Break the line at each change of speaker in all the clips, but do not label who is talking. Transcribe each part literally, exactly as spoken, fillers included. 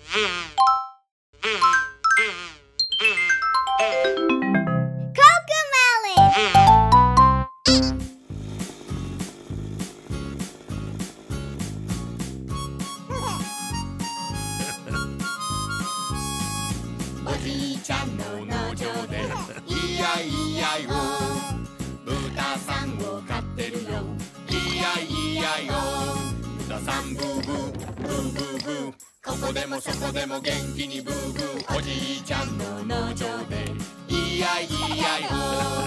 おじいちゃんの農場でいやいやよ、豚さんを飼ってるよ、いやいやよ。豚さんブーブーブーブーブー、ここでもそこでも元気にブーブー。おじいちゃんの農場でいやいやよ、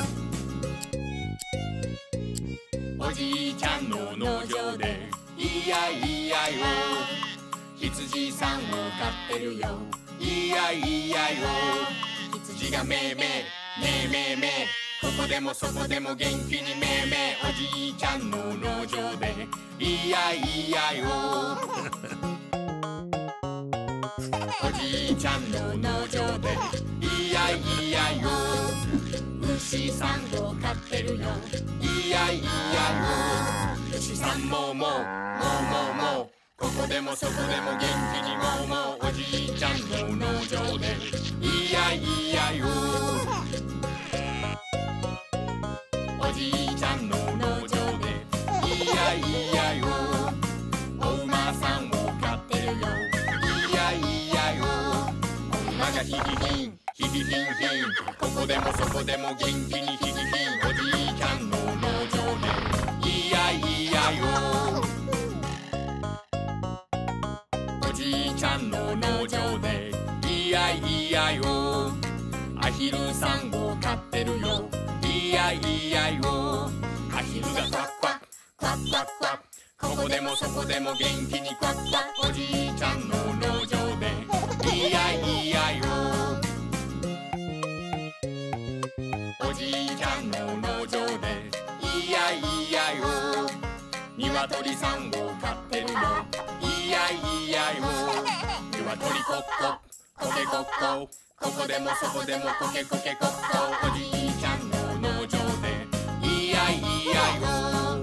おじいちゃんの農場でいやいやよ。羊さんを飼ってるよ、いやいやよ。羊がめいめいめいめいめい、ここでもそこでも元気にめいめい。おじいちゃんの農場でいやいやよ。おじいちゃんの農場でいやいやよ。牛さんを飼ってるよ、いやいやよ。牛さんもうもうもうもうもう、ここでもそこでも元気にもうもう。おじいちゃんの農場でいやいやよ。おじいちゃんの農場でいやいやよ。お馬さんを飼ってるよ、いやいやよ。お馬がヒヒヒンヒヒヒンヒン、ここでもそこでも元気にヒヒヒン。おじいちゃんの農場でいやいやよ。おじいちゃんの農場でいやいやよ。アヒルさんを飼ってるよ、いやいやよ。アヒルがクワックワックワックワックワッ、ここでもそこでも元気にクワックワッ。おじいちゃんの農場でいやいやよ。おじいちゃんの農場でいやいやよ。ニワトリさんを飼ってるよ、いやいやよ。ニワトリコッココケコッコ、ここでもそこでもコケコケコッコ。おじいちゃんの農場でいやいやよ。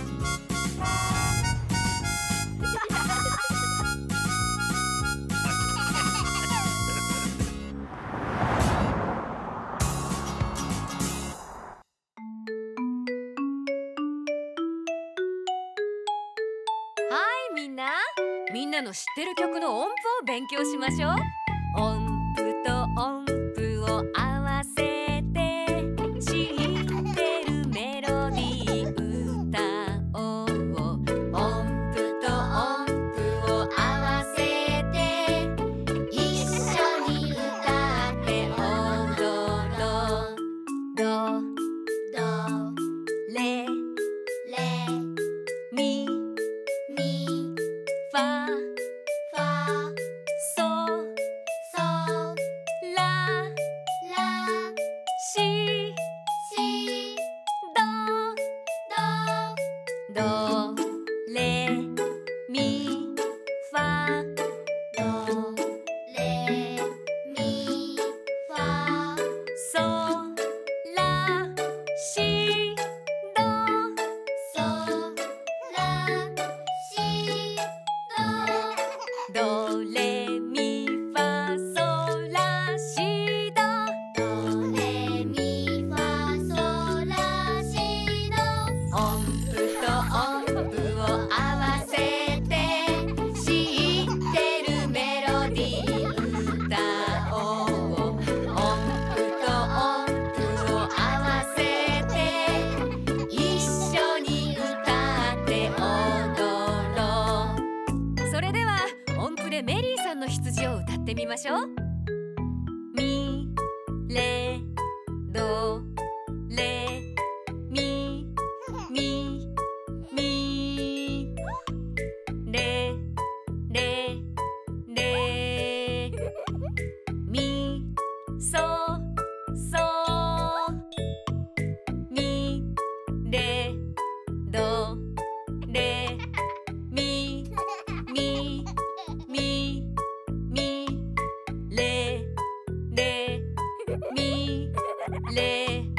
はいみんな、みんなの知ってる曲の音符を勉強しましょう。音符と音符を合わせて知ってるメロディー歌おう。音符と音符を合わせて一緒に歌って踊ろう。ドドレレミミファファソソララシシドドレミファドレミファソラシドソラシドドレミファソラシドドレミファソラシド。音符と音符を合わせて知ってるメロディー歌おう。音符と音符を合わせて一緒に歌って踊ろう。それでは音符でメリーさんの羊を歌ってみましょう。ミレドレミミミレレレミソソミレドレミミミミレレミレ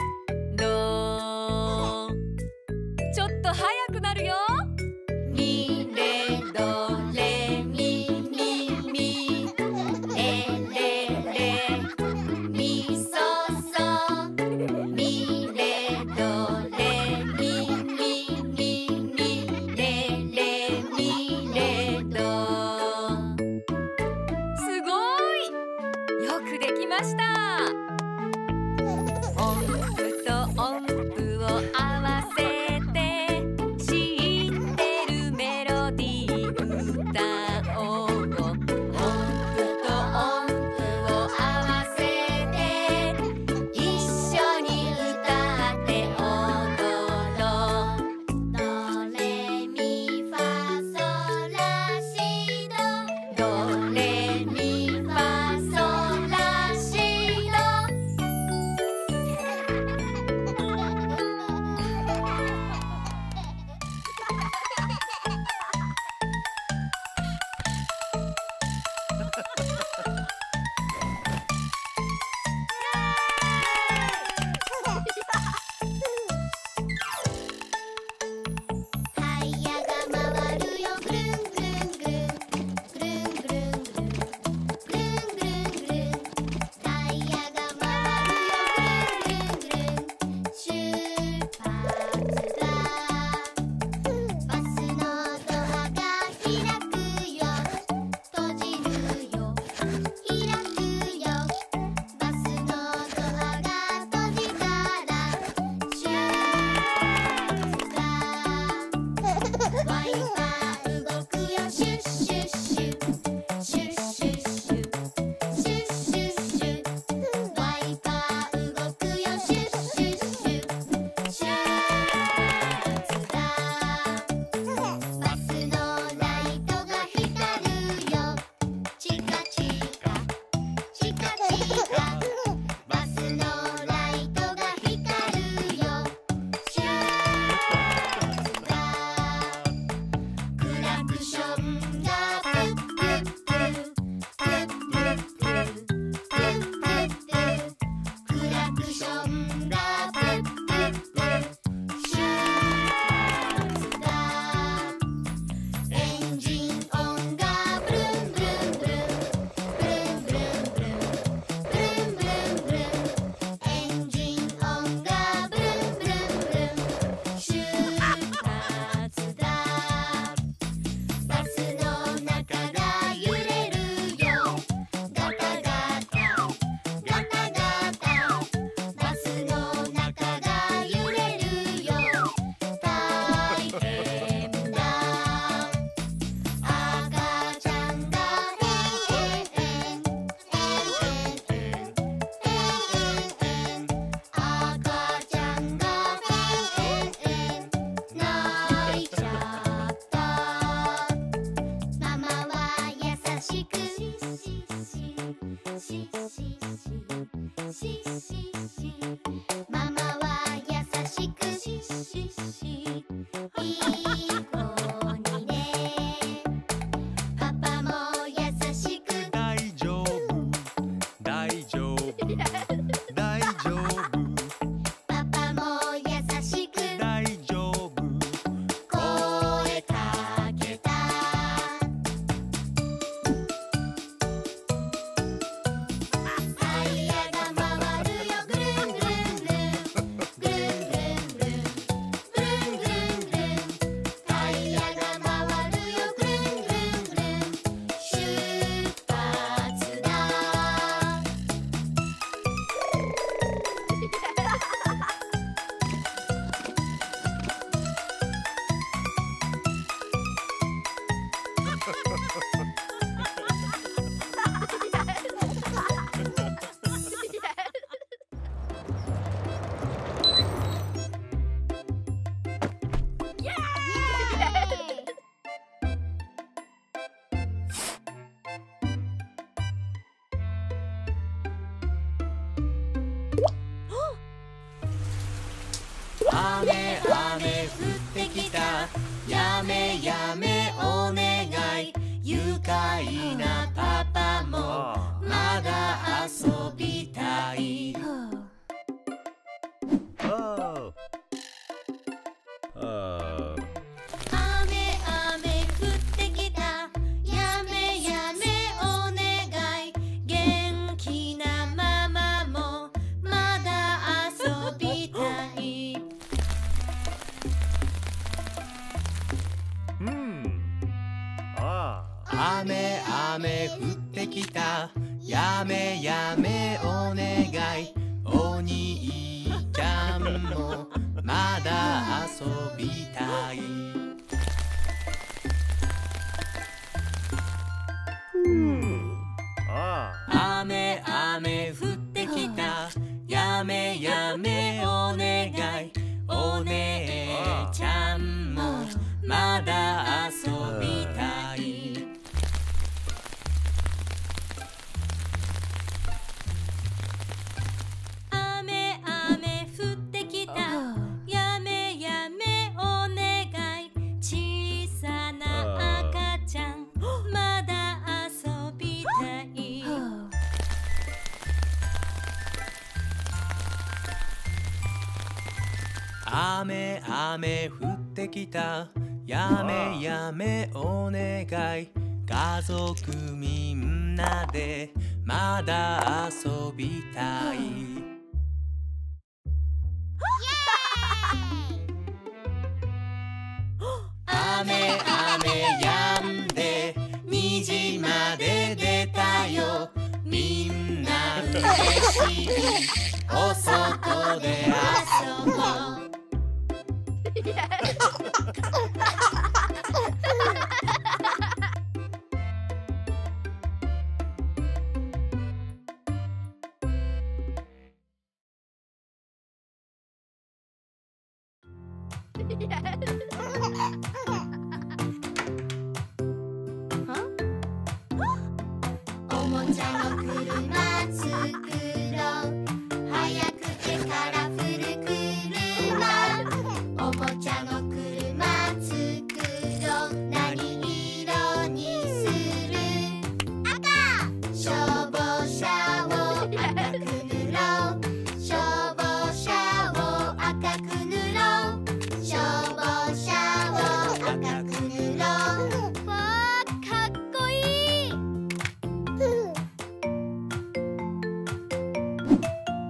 ママは優しくいい子にね。パパも優しく
大丈夫大丈夫大丈夫
パパも優しく
大丈夫
声かけた。タイヤが回るよぐるんぐるんぐるんぐるんぐるんぐるんぐるんぐるんぐるんタイヤが回るよぐるんぐるんぐるん出発だ。
雨雨降ってきたやめやめお願い愉快なパパもまだ遊びたい。
雨雨降ってきたやめやめお願い元気なママもまだ遊びたい。
雨雨降ってきたやめやめお願いお兄ちゃんもまだ遊びたい。雨雨降ってきたやめやめお願いお姉ちゃんもまだ遊びたい。
雨雨降ってきたやめやめお願い小さな赤ちゃんまだ遊びたい。
雨雨降ってきたやめやめお願い家族みんなでまだ遊びたい。雨雨やんでにじまで出たよみんな嬉しいお外で遊ぼう。
おもちゃの車作ろう速くてカラフル車。おもちゃの車作ろう何色にする？赤。消防車を赤く塗ろう消防車を赤く塗ろう消防車を赤く塗ろう。わあかっこいい。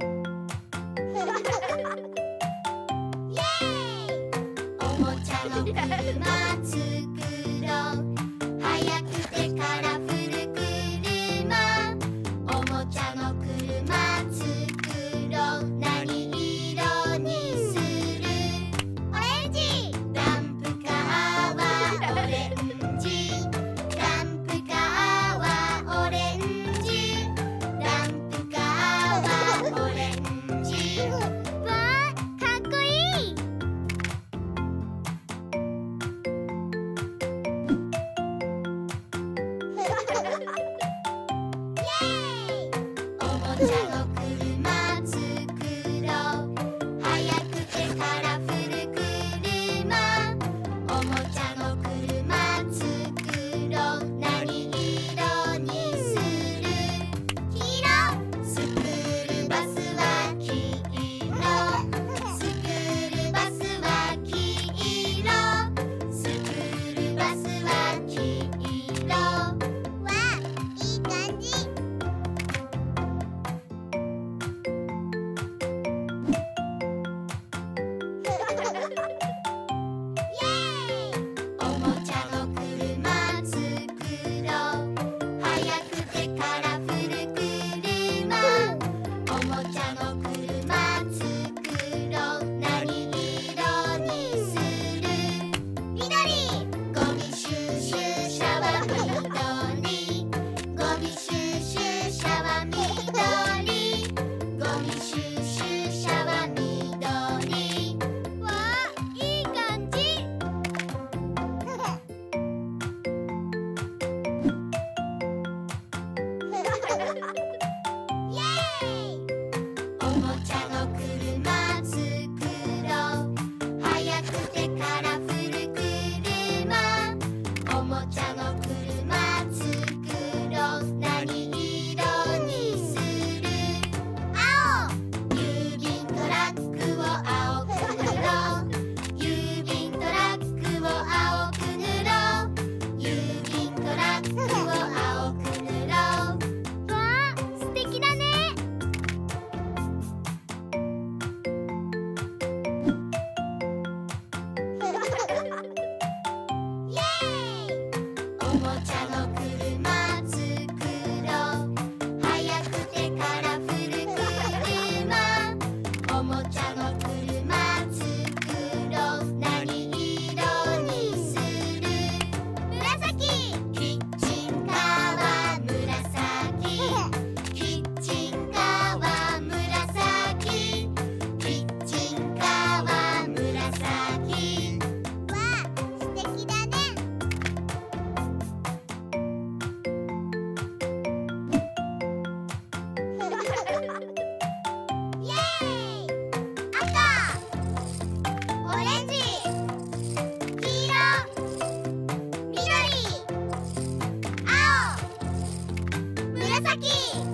紫。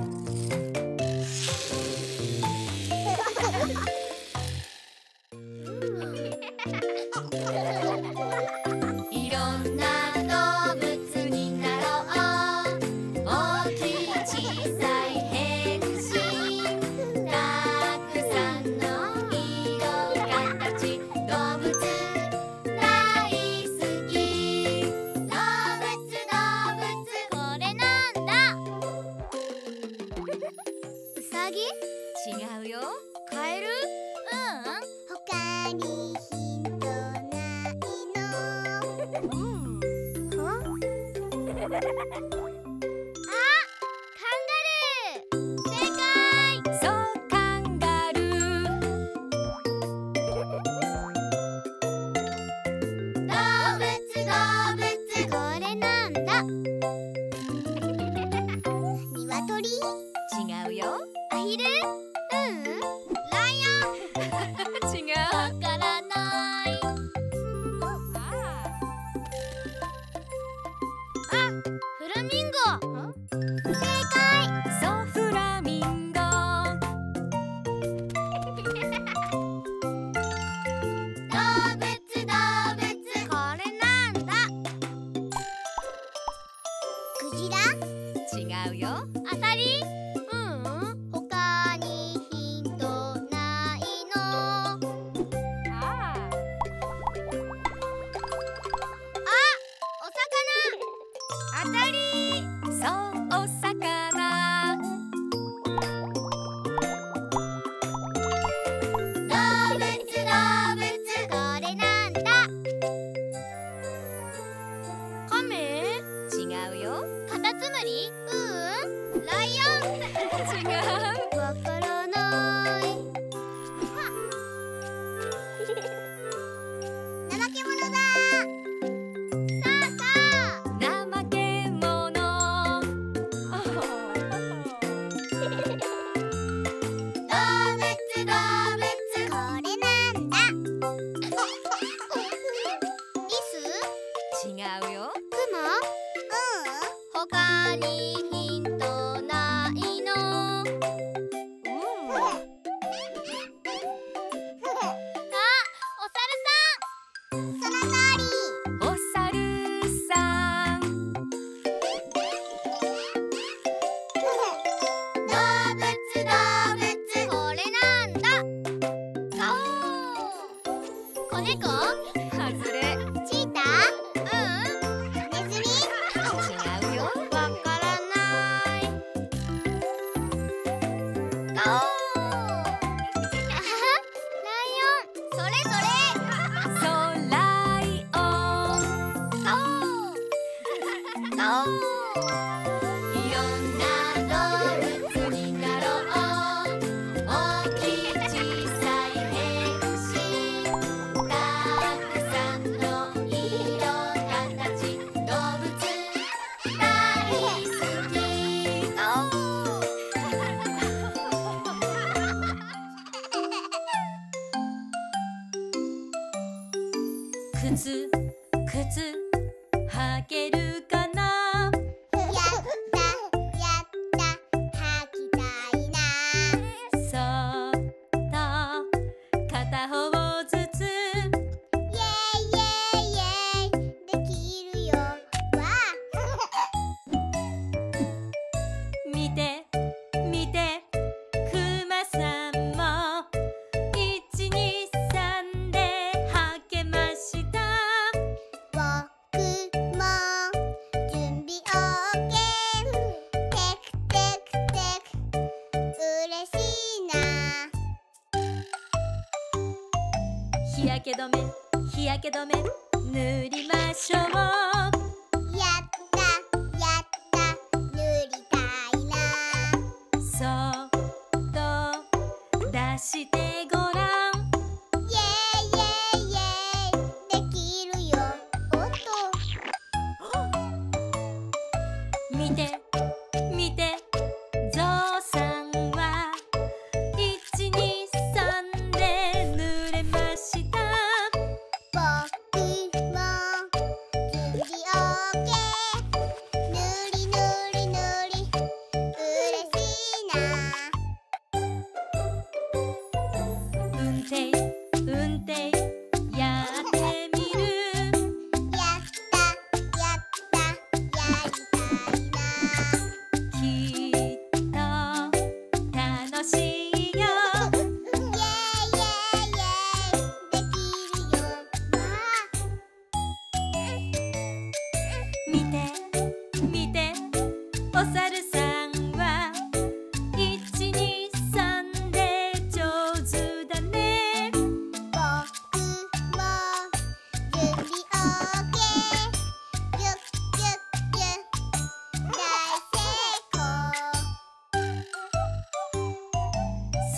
いろんな動物になろう。大きい小さい変身。たくさんの色形。動物大好き。動物動物これなんだ。うさぎ？違うよ。カエル？うん。他にヒントないの？うん。は？あ、カンガルー。正解。そう、カンガルー。動物動物これなんだ。ニワトリ？違うよ。アヒル？うん。ライオン？違う。わからない。あ、フラミンゴ。正解。そう、フラミンゴ。動物動物これなんだ。クジラ？違うよ。アサリ？うん。他にヒントないの？ああ。あ、お魚。当たり。そう、お魚。動物動物これなんだ。カメ？違うよ。カタツムリ？うん。ライオン？違う。わからない。怠け者だ。さあさあ。怠け者。動物動物これなんだ。リス？違うよ。クマ？うん。他にヒントないの？うん。あ、お猿さん。そのとおり。お猿さん。動物動物これなんだ。そう。子猫？はずれ。チーター？うん。ネズミ？違うよ。わからない。ゴー。あはライオン。それそれ。そう、ライオン。そう。そう。いろんな動物になろう。大きい小さい変身。たくさんの色形。動物大好き。ゴー。靴靴履けるかな？やったやった履きたいな。そっと片方ずつ。イエイイエイイエイできるよ。わ見て見てクマさんもいちにさんで履けました。僕も準備 オーケー。テクテクテク嬉しいな。日焼け止め日焼け止め塗りましょう。やったやった塗りたいな。そっと出してごらん。イエイイエイイエイできるよ。おっと。見て見てゾウさんはいちにさんで塗れました。僕も準備 オーケー。塗り塗り塗り嬉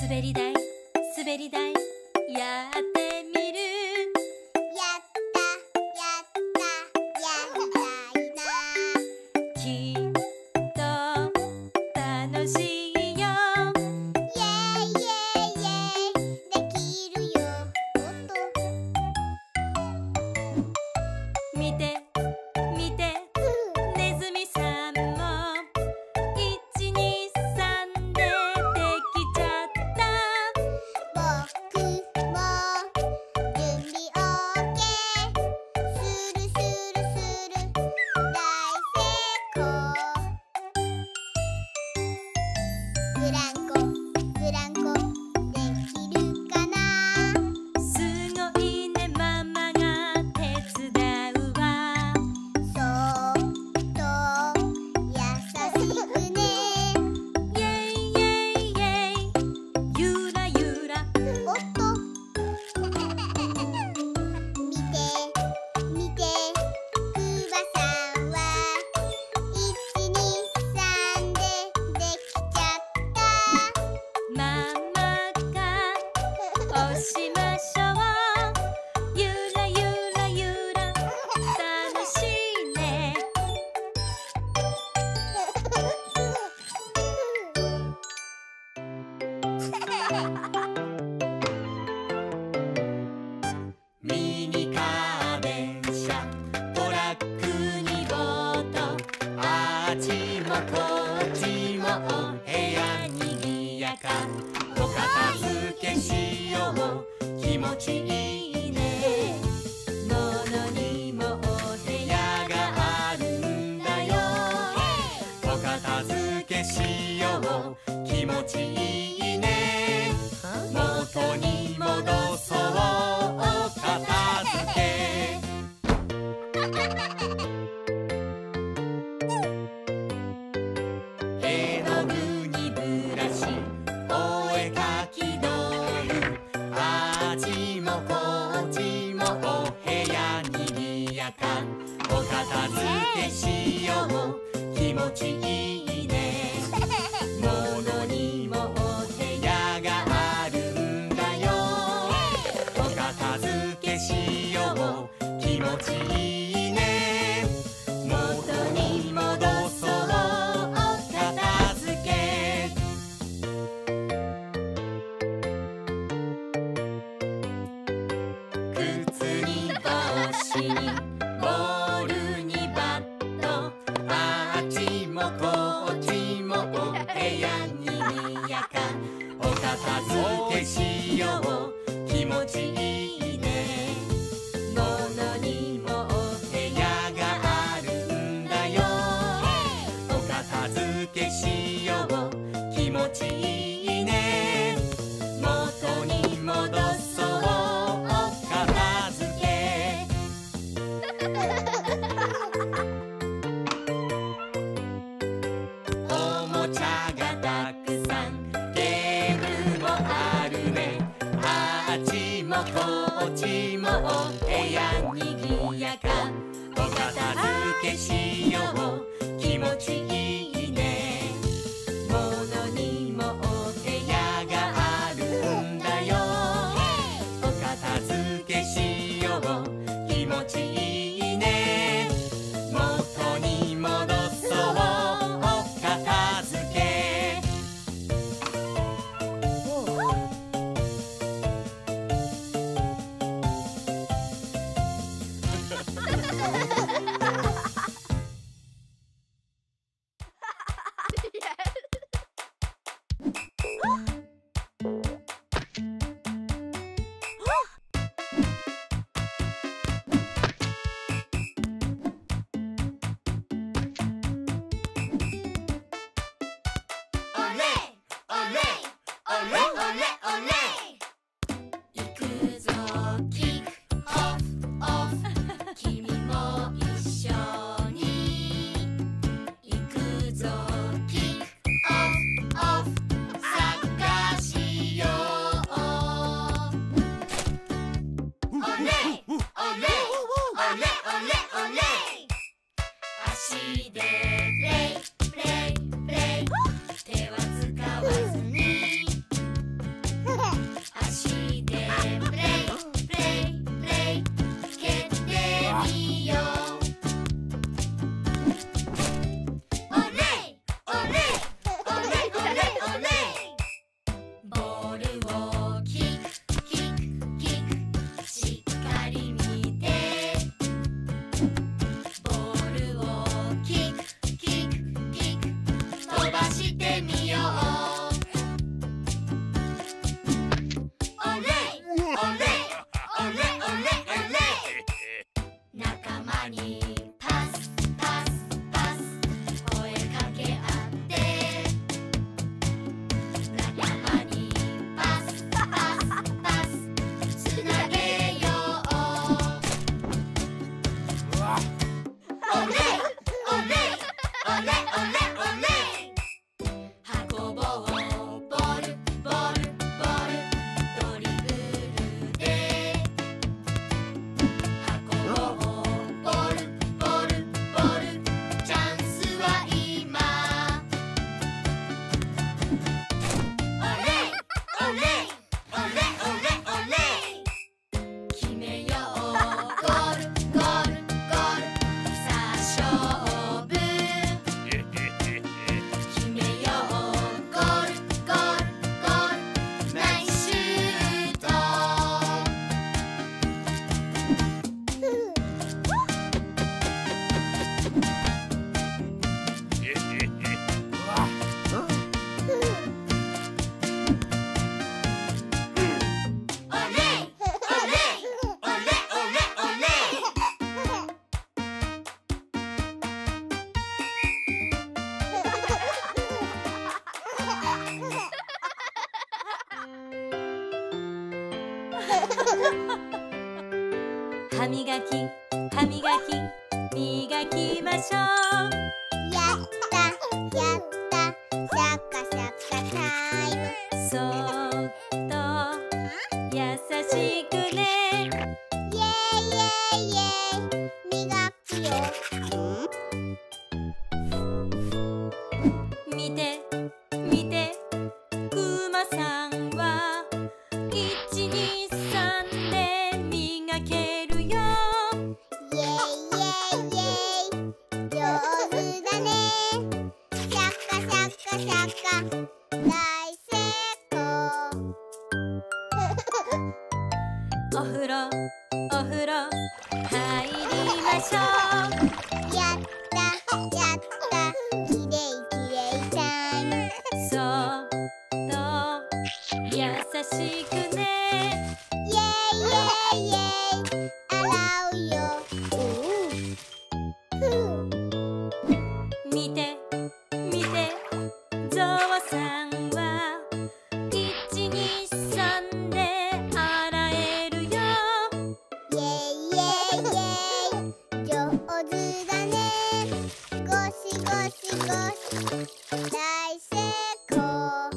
滑り台滑り台やってみる。
やったやったやりたいな。
きっと楽しいよ。
イェイイェイイェイできるよ。おっと
見て見てネズミさんもいちにさんでできちゃった。
僕も準備 オーケー。 スルスルスル大成功。ブランコブランコできるかな。
すごいねママが手伝うわ。
そっと優しくね。
イェイイェイイェイゆらゆら。
おっと見て見てクマさんはいちにさんでできちゃった。
ママが押しましょう。ゆらゆらゆら楽しいね。
ミニカー電車トラックにボートあっちもこっちもお部屋にぎやかお片付けしよう気持ちいいねののにもお部屋があるんだよお片付けしよう気持ちいいね元に戻そうお片付け絵の具にブラシお絵かき道具あっちもこっちもお部屋にぎやかお片付けしよう気持ちいいねものにもお部屋があるんだよお片付けしよう気持ちいいね元に戻そうお片付け靴に帽子にボールにバットあっちもこっちもお部屋にぎやかお片付けしよう気持ちいいねものにもお部屋があるんだよお片付けしよう気持ちいいね元に戻そうお片付けおもちゃがたくさんゲームもあるねあっちもこっちもお部屋にぎやかお片付けしよう気持ちいいねものにもお部屋があるんだよお片付けしよう気持ちいいね元に戻そうお片付け
歯磨き歯磨き磨きましょう。
やったやったシャカシャカタイム。
そーっと優しくね。
イエイイエイイエイ磨くよ。
見て見てクマさんはいちにさんで磨けるよ。
イエイイエイイエイ上手だね。シャカシャカシャカ大成功。
お風呂お風呂入りましょう。
やったやったきれいきれいタイム。
そーっと優しくね。
イエイイエイイエイ洗うよ。
見て見てゾウさんはいちにさんで洗えるよ。
イエイイエイイエイ上手だね。ゴシゴシゴシ大成功。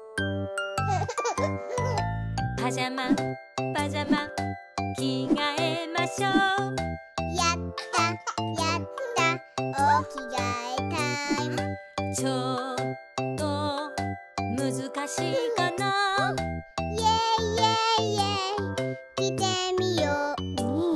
パジャマパジャマ着替えましょう。
やったやったお着替えタイム。
ちょっと難しいかな。
イエイイエイイエイ着てみよう。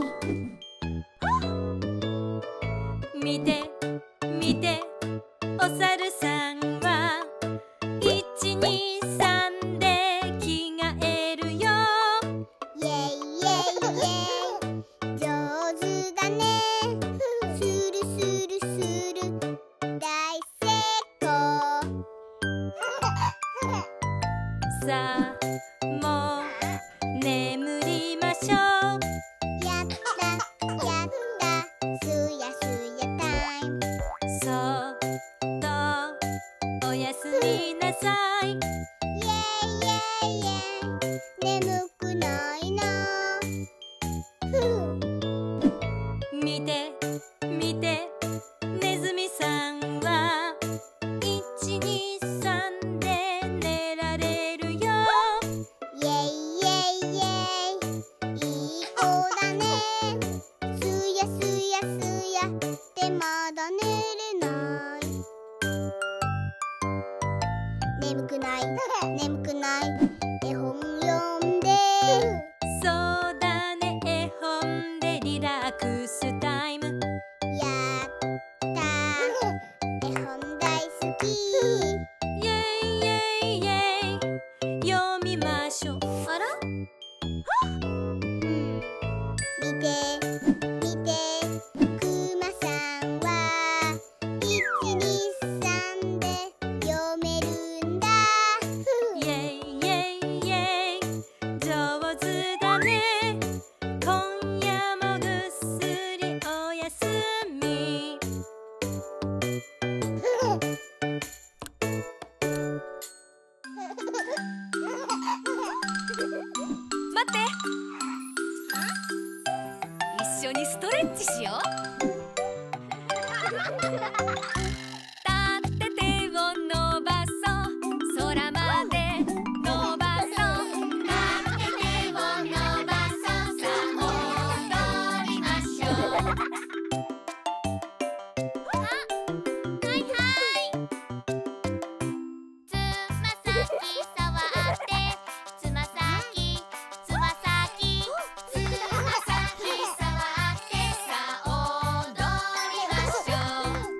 見て見てお猿さんはいちにさんで着替えるよ。
イエイイエイイエイ上手だね。スルスルスル大成功。
さあもう眠りましょう。
やったやったすやすやタイム。
そーっとおやすみなさい。
イエイイエイイエイ眠くないな。
見て見てネズミさんはいちにさんで寝られるよ。
イエイイエイイエイいい子だね。すやすやすやってまだ寝れない。眠くない眠くない絵本読んで。
そうだね絵本でリラックスタイム。
やった絵本大好き。
イエイイエイイエイ読みましょう。あら
うん見て見てクマさんはいちにさんで読めるんだ。
イエイイエイイエイ上手だね。今夜もぐっすりおやすみ。待って一緒にストレッチしよう。立って手を伸ばそう空まで伸ばそう。
立って手を伸ばそうさあ踊りましょう。はいはいつま先触ってつま先つま先つま先触ってさあ踊りましょう。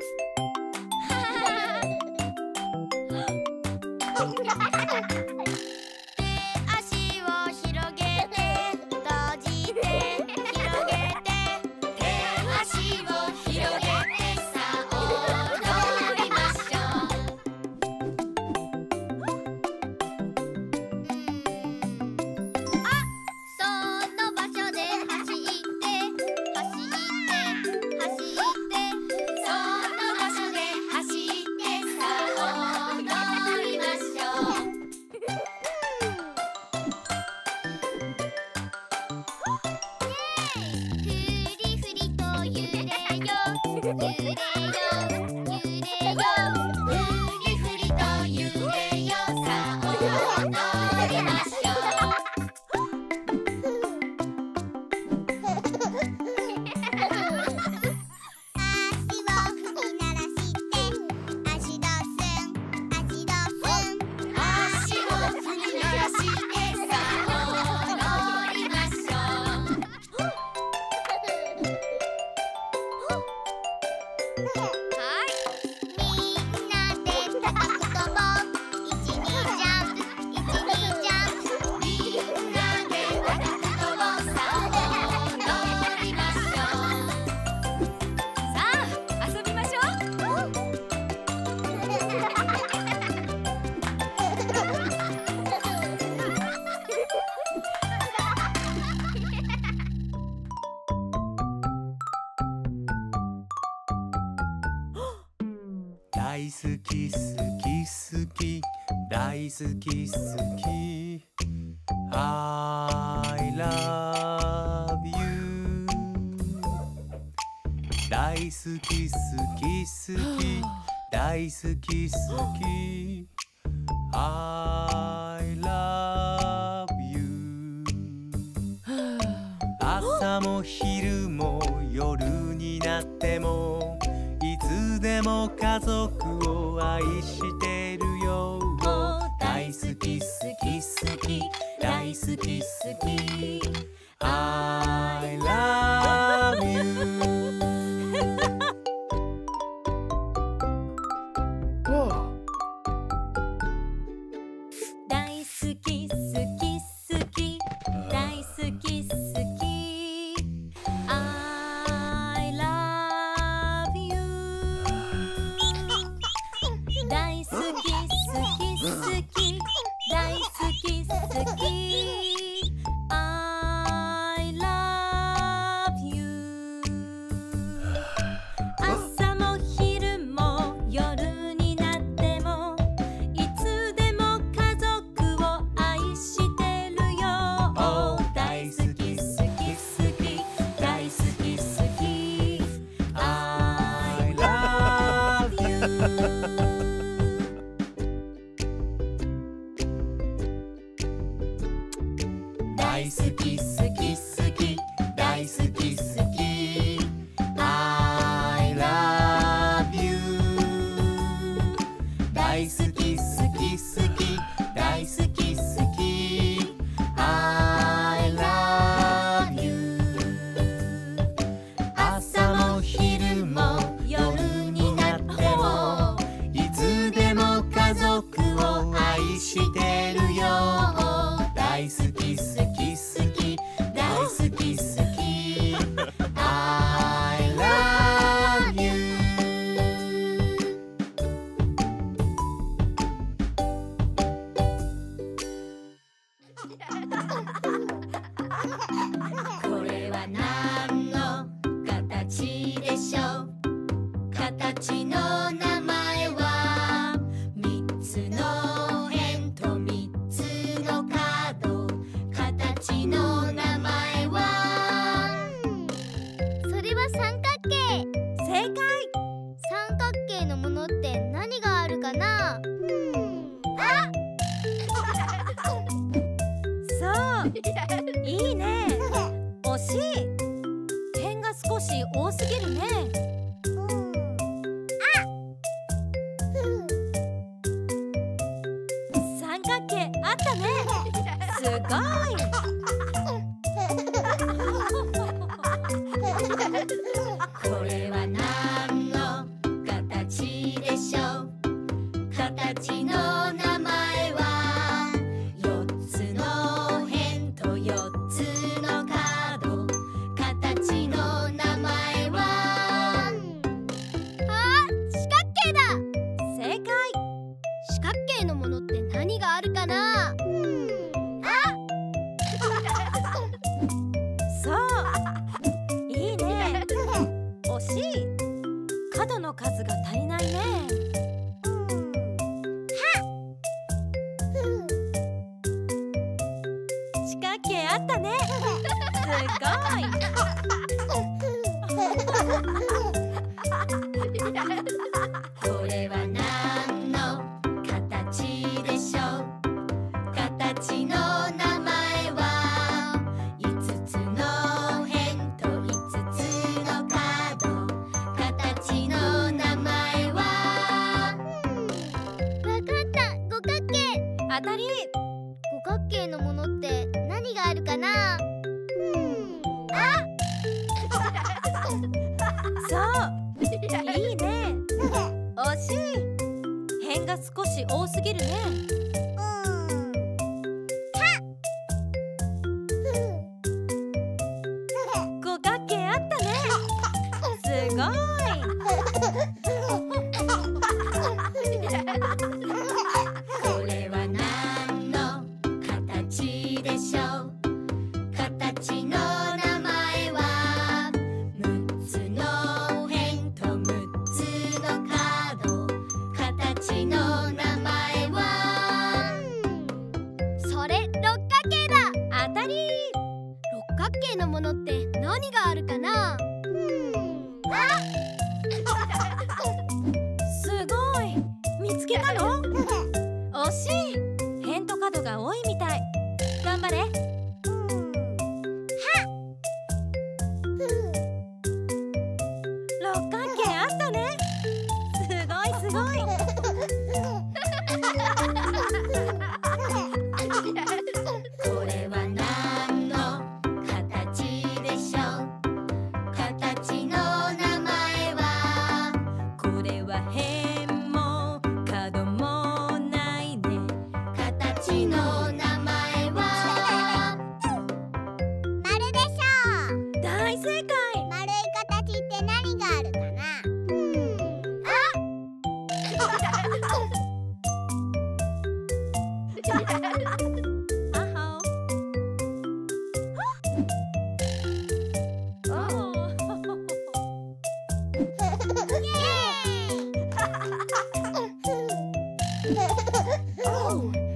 手足を広げて閉じて広げて手足を広げてさあ踊りましょう。あ、その場所で走って走って走ってその場所で走ってさあ踊りましょう。
好き好き好き大好き好き I love you 大好き好き好き大好き好き I love you 朝も昼も夜になってもいつでも家族を愛してるよ大好き好き好き大好き好き I love you
大好き好き好き大好き好き I love you 大好き好き好き大好き好き I love you 朝も昼も夜になってもいつでも家族を愛してるよ大好き好き好き大好き好き I love you 大好き好き好き大好き好き I love you 大好き好き好き大好き好き I love you 朝も昼も夜になってもいつでも家族を愛してるよ大好き好き好き大好き好き I love you これは何の形でしょう形の名前はみっつの円とみっつの角形の名前は
それは三角形。
正解
三角形のものって何があるかな？あ
そういいね惜しい点が少し多すぎるね三角形あったねすごいこれは何の形でしょう形の名前はよっつの辺とよっつの角形の名前は
あ、四角形だ。
正解
四角形のものって何があるかな？
そういいね惜しい角の数が足りないね四角形あったねすごいこれは何の形でしょう形の名前はいつつの辺といつつの角形の名前は
わかった。五角形。
当たり
五角形のものって何があるかな？あ、
そういいね惜しい辺が少し多すぎるね五角形あったねすごいこれは何の形でしょう形の名前はむっつの辺とむっつの角惜しい。辺と角が多いみたい。頑張れ。六角形あったね。すごいすごい。
これは何の形でしょう。形の名前は。
これは辺も角もないね。
形の名前は。丸でしょう。
大正解。
丸い形って何があるかな。
あはお。おー。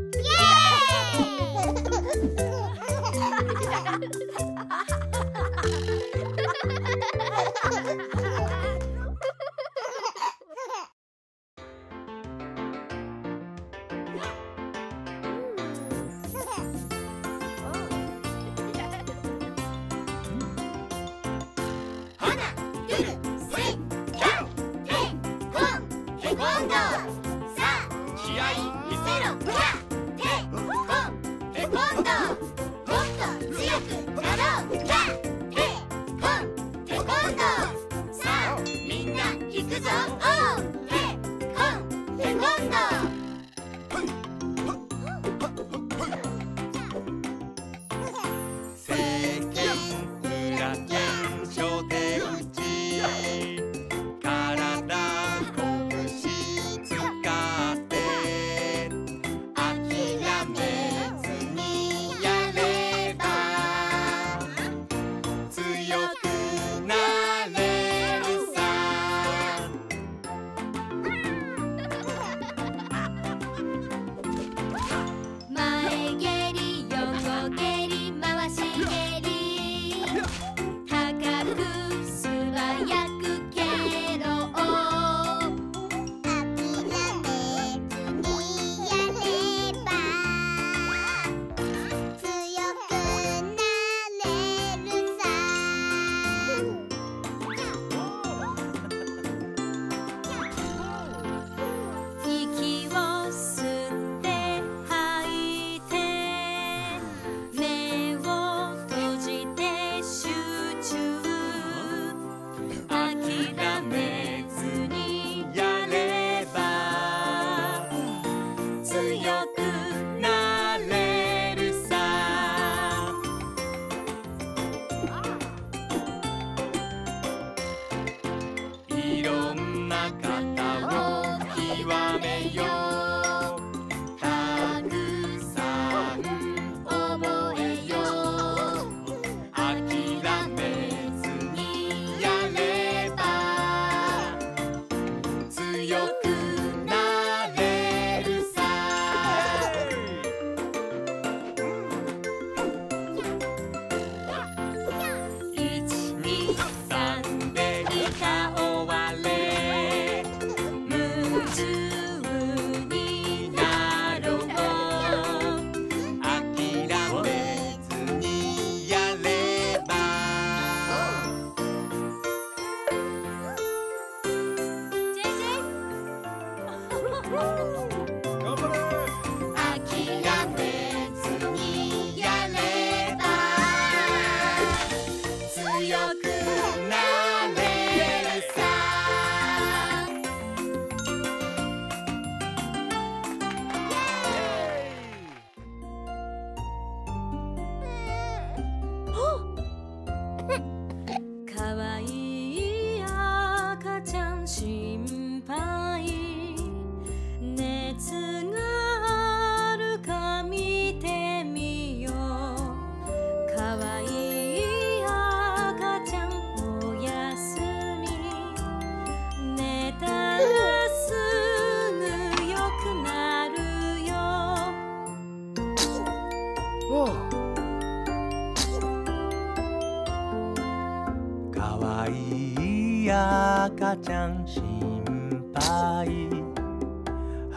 かわいい赤ちゃん心配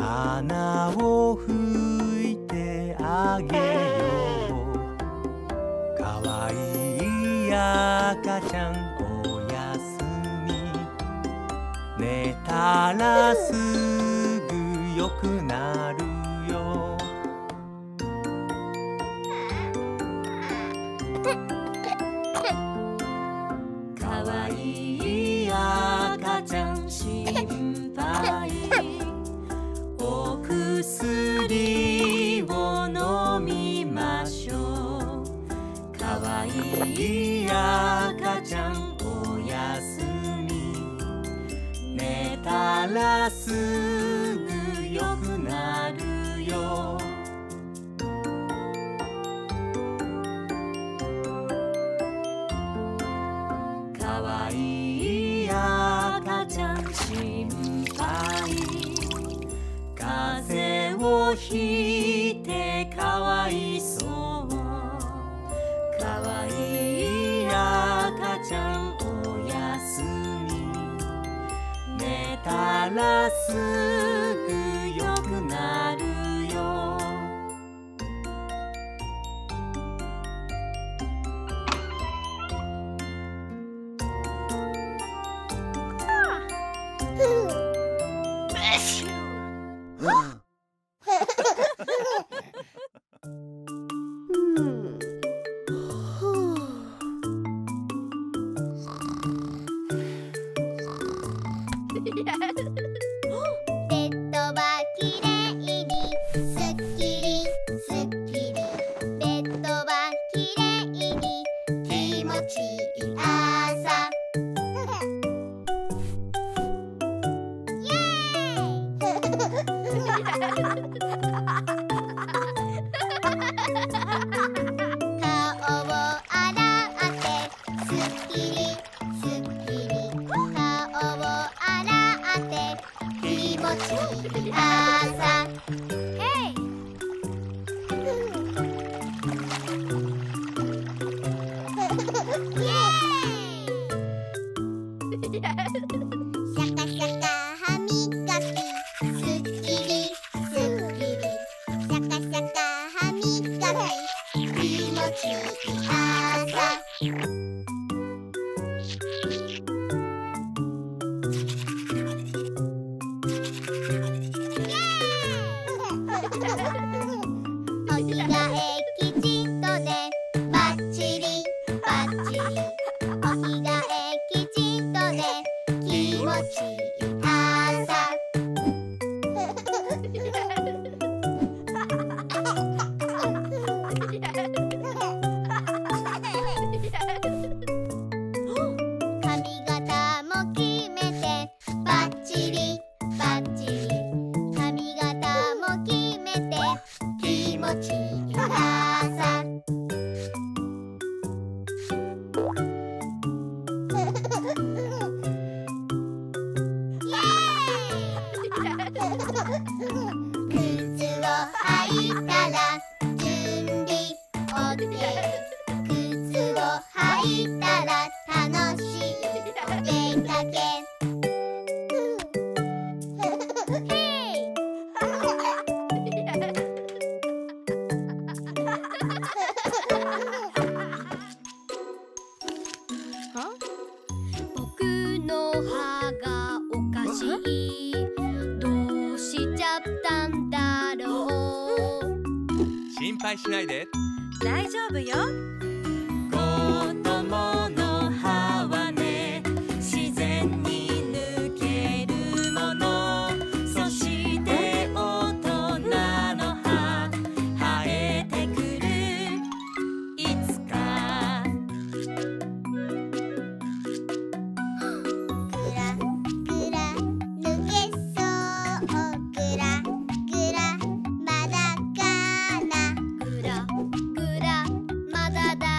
鼻を吹いてあげよう。かわいい赤ちゃんおやすみ。寝たらすぐよくなるよ。かわいい赤ちゃん心配。お薬を飲みましょう。かわいい赤ちゃんおやすみ。寝たらすぐよくなるよ。かわいい赤ちゃん心配。風邪をひいてかわいそう。かわいい赤ちゃんおやすみ。寝たらすぐよくなるよ。
ベッドはきれいにすっきりすっきり。ベッドはきれいに気持ちいい朝。イエーイ顔を洗ってすっきりすっきり。顔を洗って気持ちいい朝。ヘイイエーイシャカシャカ歯磨きすっきりすっきり。シャカシャカ歯磨き気持ちいい朝。お着替えきちんとねバッチリバッチリ。お着替えきちんとね気持ちいい朝。髪型も決めてバッチリバッチリ。髪型も決めて気持ちいい朝。イエーイ靴を履いたら準備 OK。 靴を履いたら楽しいお出かけ。ヘイ僕の歯がおかしい。どうしちゃったんだろう。
心配しないで。
大丈夫よ。
子供の歯はね自然に抜けるもの。そして大人の歯生えてくるいつか。
グラグラ抜けそう。グラグラまだかな。グラグラまだだ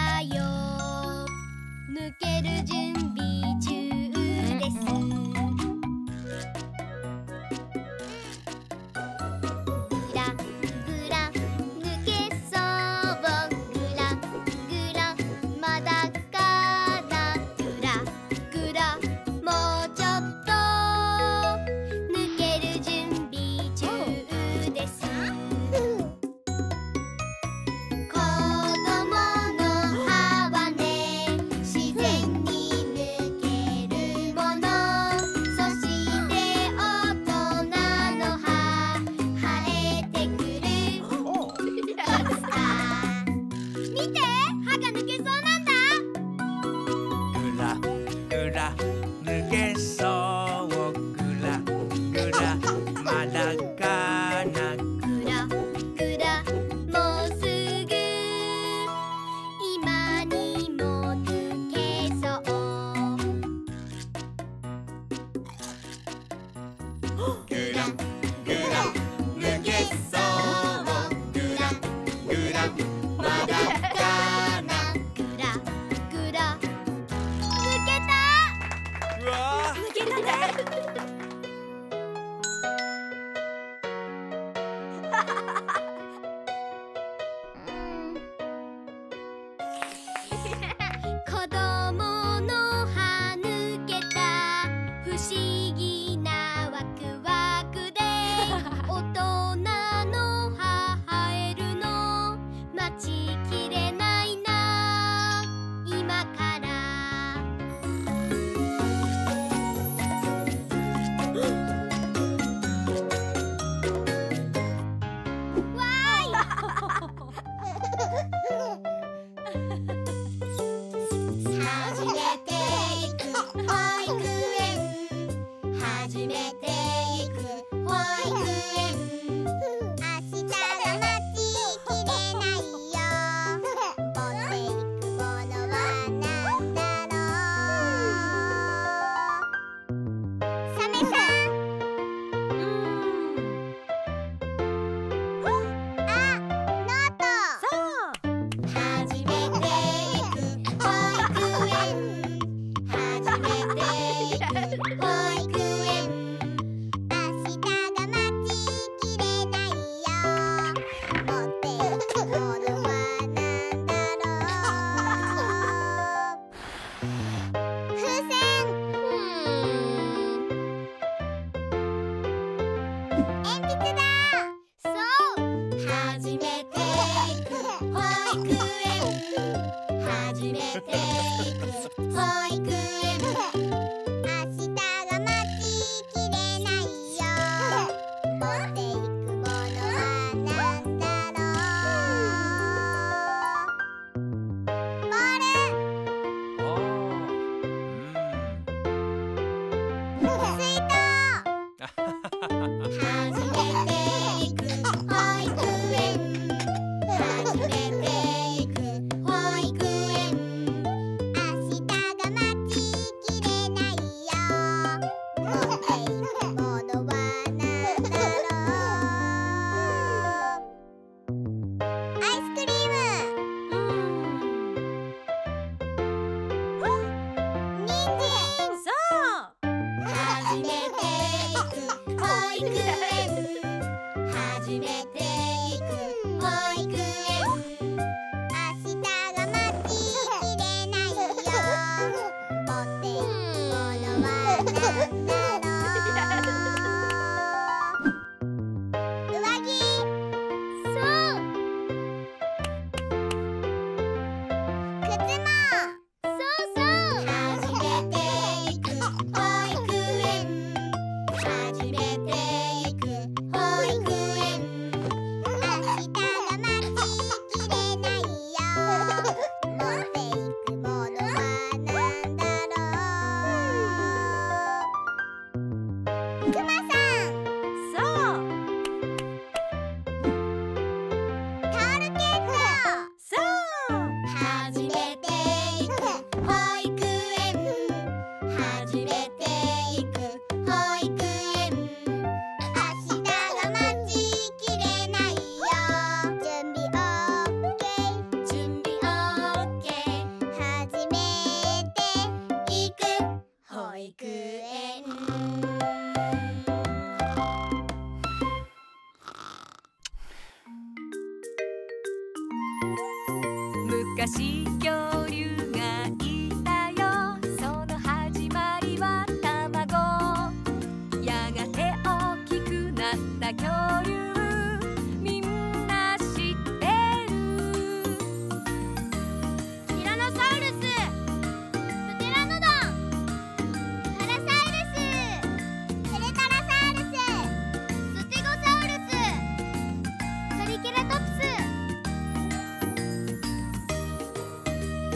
始めていく保育園始めていく保育園明日が待ちきれないよ持っていくものはなんだろうボール水筒始めていく保育園始めていく保育園明日が待ちきれないよ持っていくものはなんだろうアイスクリーム人参始めていく保育園始めていく保育園明日が待ちきれないよ持っていくものはなんだろう上着そう靴もそうそう始めていく保育園始めていく保育園明日が待ちきれないよ持っていくものはなんだろうくまさんそうタオルケットそう始めていく保育園始めていく保育園明日が待ちきれないよ準備 OK 準備 OK 始めていく保育園
昔恐竜がいたよその始まりは卵やがて大きくなった恐竜みんな知ってるティラノサウルスプテラノドンパラサウルステレタラサウルスステゴサウルストリケラトプス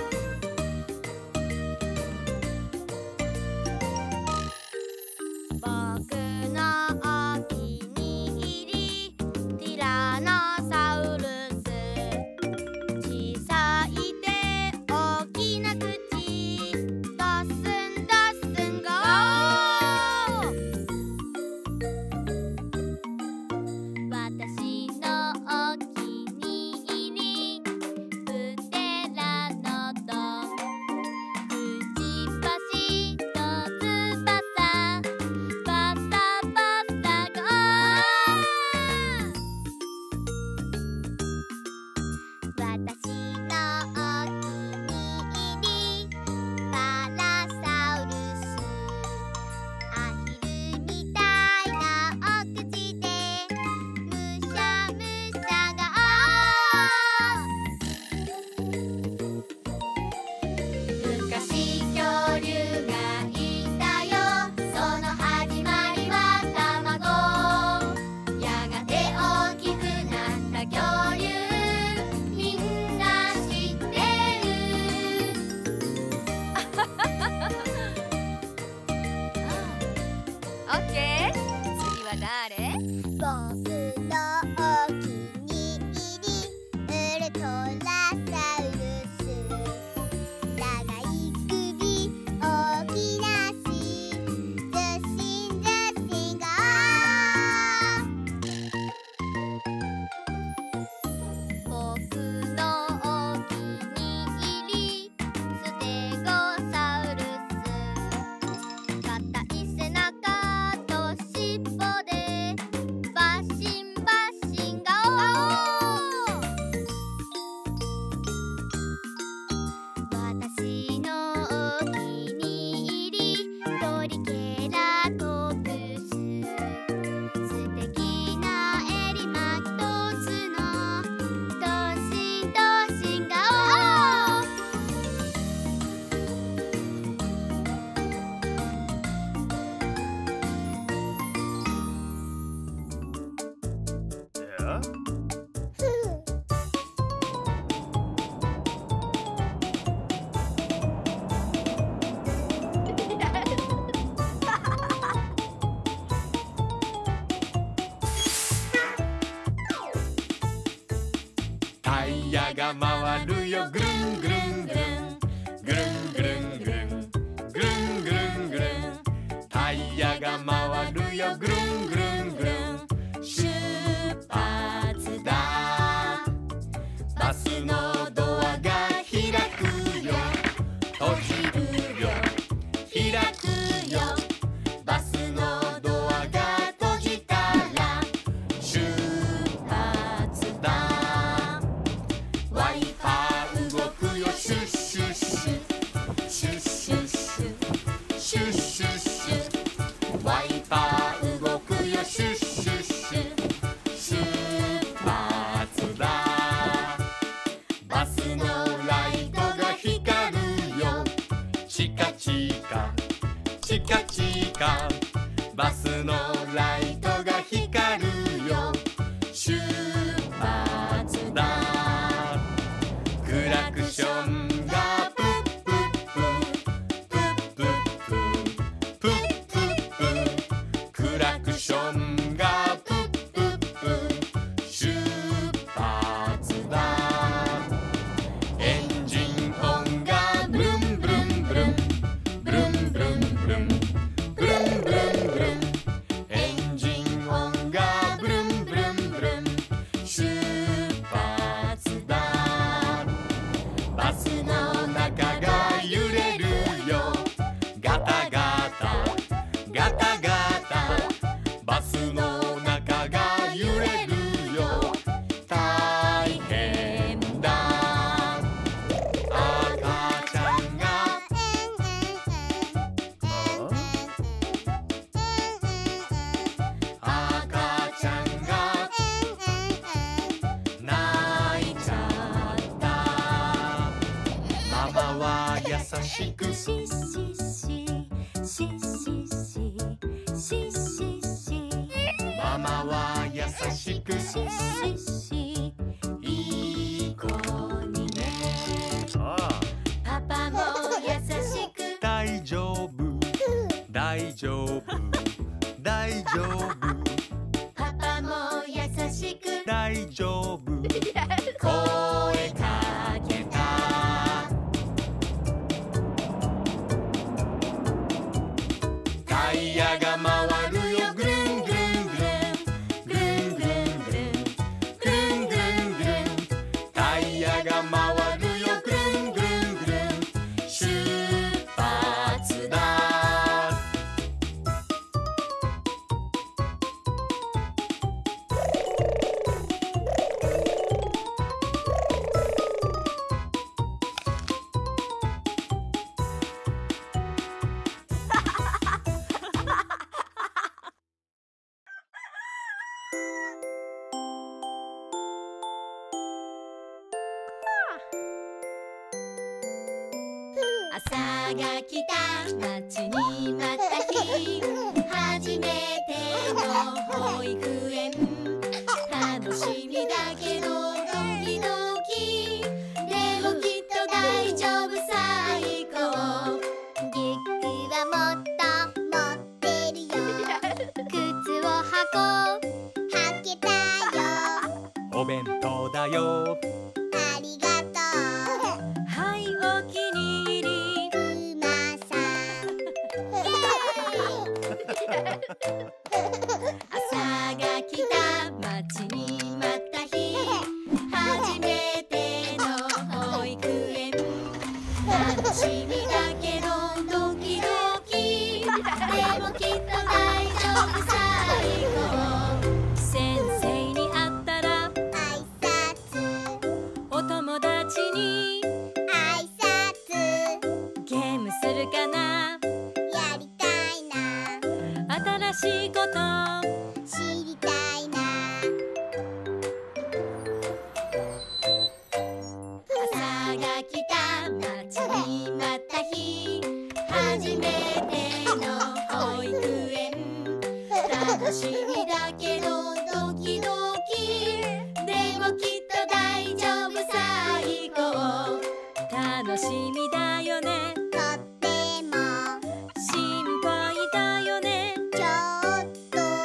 ヤが回るよぐるんぐるんぐるんぐるんぐるんぐるんぐるんぐるんぐるんタイヤが回るよぐるんぐるんぐるん出発だバスのドアが開くよ閉じるよ開くよバスのドアが閉じたら出発だワイパー動くよシュッシュッシュシュッシュッシュシュッシュッシュワイパー動くよシュッシュッシュ出発だバスのライトが光るよチカチカチカチカバスのライトが光るよ出発だクラクションがプップッププップッププップップクラクションがプップップ出発だエンジン音がブルンブルンブルンブルンブルンブルンブルンブルンブルンエンジン音がブルンブルンブルン出発だバスの中が揺れるよガタガタガタガタバスの中が揺れるよ大変だ赤ちゃんが赤ちゃんが泣いちゃったママは優しく
シッシッシシッシッシシッシッシ
ママは優しく
シッシッシ
いい子にね
パパも優しく
大丈夫大丈夫大丈夫
パパも優しく
大丈夫
声かけたタイヤが回るよぐるんぐるんぐるんぐるんぐるんぐるんぐるんぐるんぐるんタイヤが回るよぐるんぐるんぐるん出発だ
朝が来た待ちに待った日初めての保育園楽しみだけどドキドキでもきっと大丈夫さ行こう
リュックはもっと持ってるよ靴を履こう履けたよ
お弁当だよ
ありがとう
はいお気に入り
くまさん
朝が来た待ちに待った日初めての保育園楽しみだけどドキドキでもきっと大丈夫さ行こう先生に会ったら
挨拶
お友達に
挨拶
ゲームするかな
やりたいな
新しいこと
知りたいな
朝が来た待ちに待った日初めての保育園楽しみだけどドキドキでもきっと大丈夫さ行こう楽しみだよね
とっても
心配だよね
ちょっと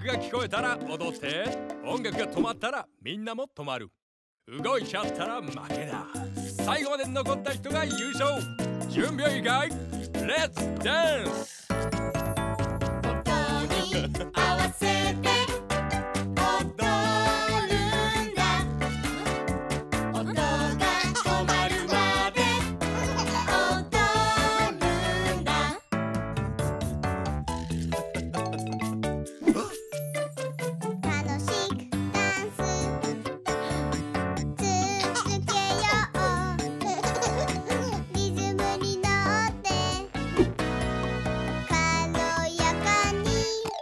楽が聞こえたら踊って、音楽が止まったらみんなも止まる。動いちゃったら負けだ。最後まで残った人が優勝。準備はいいかい？レッツダンス。
音に合わせて踊るんだ。音が止まるまで踊るんだ。楽しくダンス続けよう。リズムに乗って軽やかに。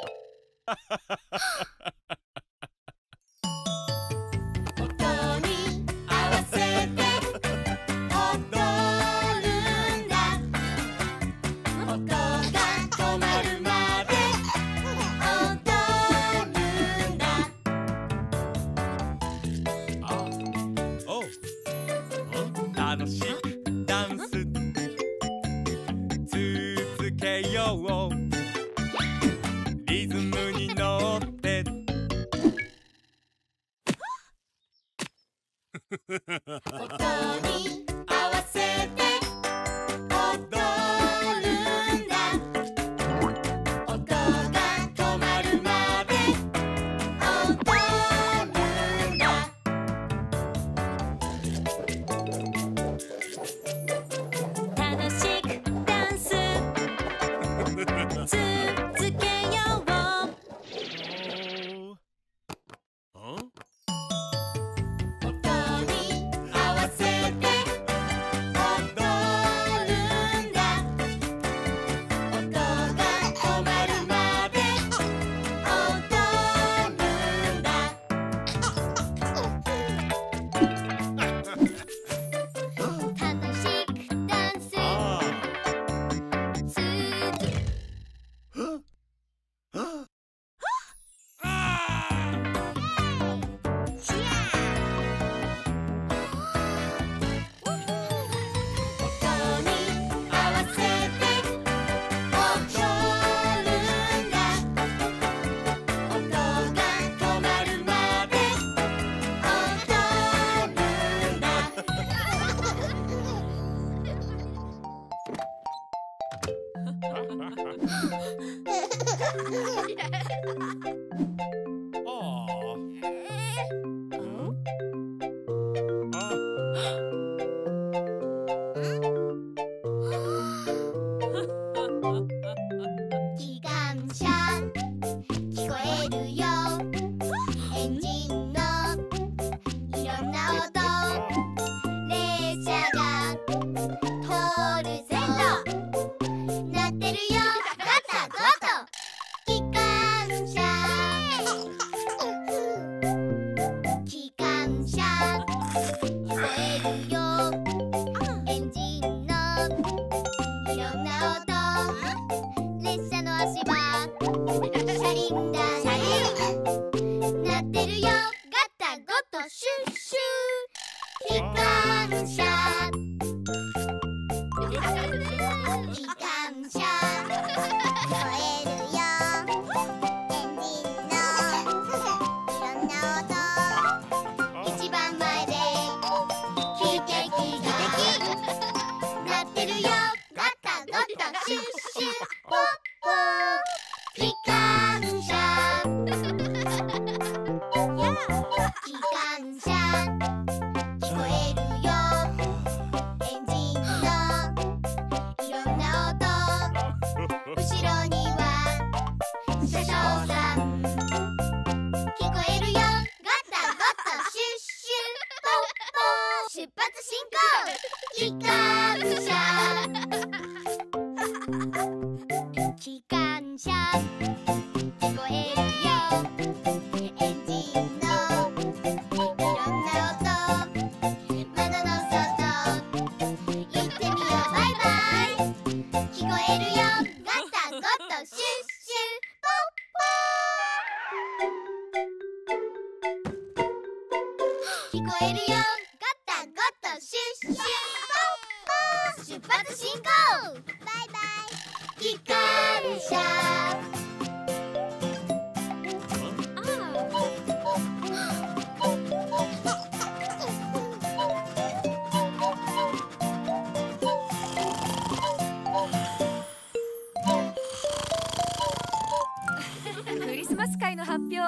音に合わせて踊るんだ。音が止まるまで踊るんだ。
おう、楽しくダンス続けよう。リズムに乗って
音に合わせて踊るんだ。音が止まるまで踊るんだ。
楽しくダンス続けよう。
音に合わせて踊るんだ。音が止まるまで踊るんだ。楽しくダンス続け音に合わせて踊るんだ。音が止まるまで踊るんだ。機関車聞こえるよ。エンジンのいろんな音。列車が通るぞ。鳴ってるよガタゴト。機関車機関車聞こえるよ。エンジンのいろんな音。列車の足場車輪だ車輪。鳴ってるよガタゴトシュッシュ。機関車機関車聞こえるよ。エンジンのいろんな音。一番前で汽笛が鳴ってるよガタゴトシュッシュポッポー。機関車機関車聞こえるよ。エンジンのいろんな音。後ろには車掌さん。聞こえるよガタゴトシュッシュポッポー。出発進行。機関車機関車聞こえるよ。エンジンのいろんな音。窓の外行ってみようバイバイ。聞こえるよガタゴトシュッシュポッポー。聞こえるよガタゴトシュッシュポッポー。出発進行。バイバイ。機関車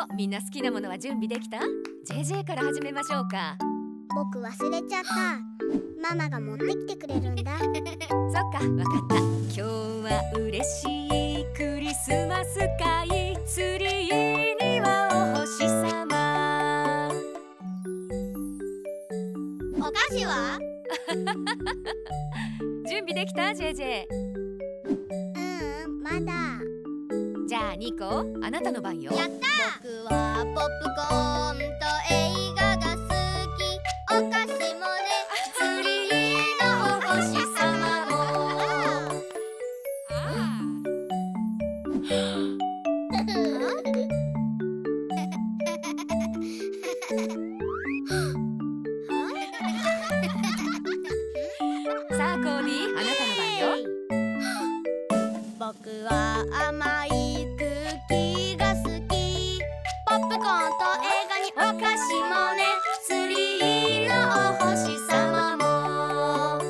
みんな好きなものは準備できた？ ジェイジェイ から始めましょうか。
僕忘れちゃった。ママが持ってきてくれるんだ。
そっか、わかった。今日は嬉しいクリスマス会、ツリーにはお星様。
お菓子は？
準備できた ジェイジェイ？
うん、まだ。
じゃあニコ、あなたの番よ。
やった。僕はポップコーンと映画が好き。お菓子もね、ツリーのお星様も。
さあコーディ、あなたの番よ。
僕は甘いクッキーが好き。ポップコーンと映画にお菓子もね、ツリーのお星様も。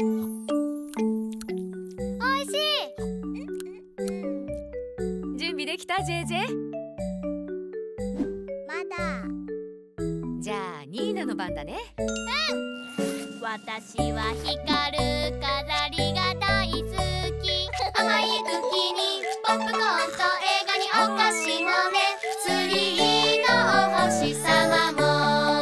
おいしい。
準備できた ジェイジェイ？
まだ。
じゃあニーナの番だね。
私は光る飾りが大好き。甘いクッキーにポップコーンと映画にお菓子もね、ツリーのお星様も。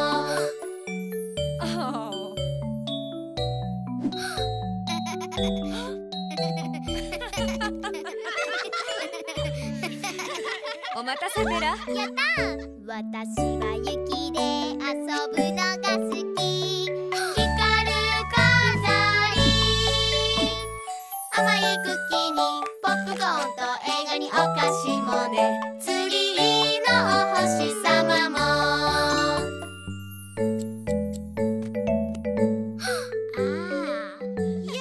お待たせベラ。
やったー。私は雪で遊ぶのが好き。光る飾り、甘いクッキーにポップコーンと映画にお菓子もね、ツリーのお星様も。あー、イエ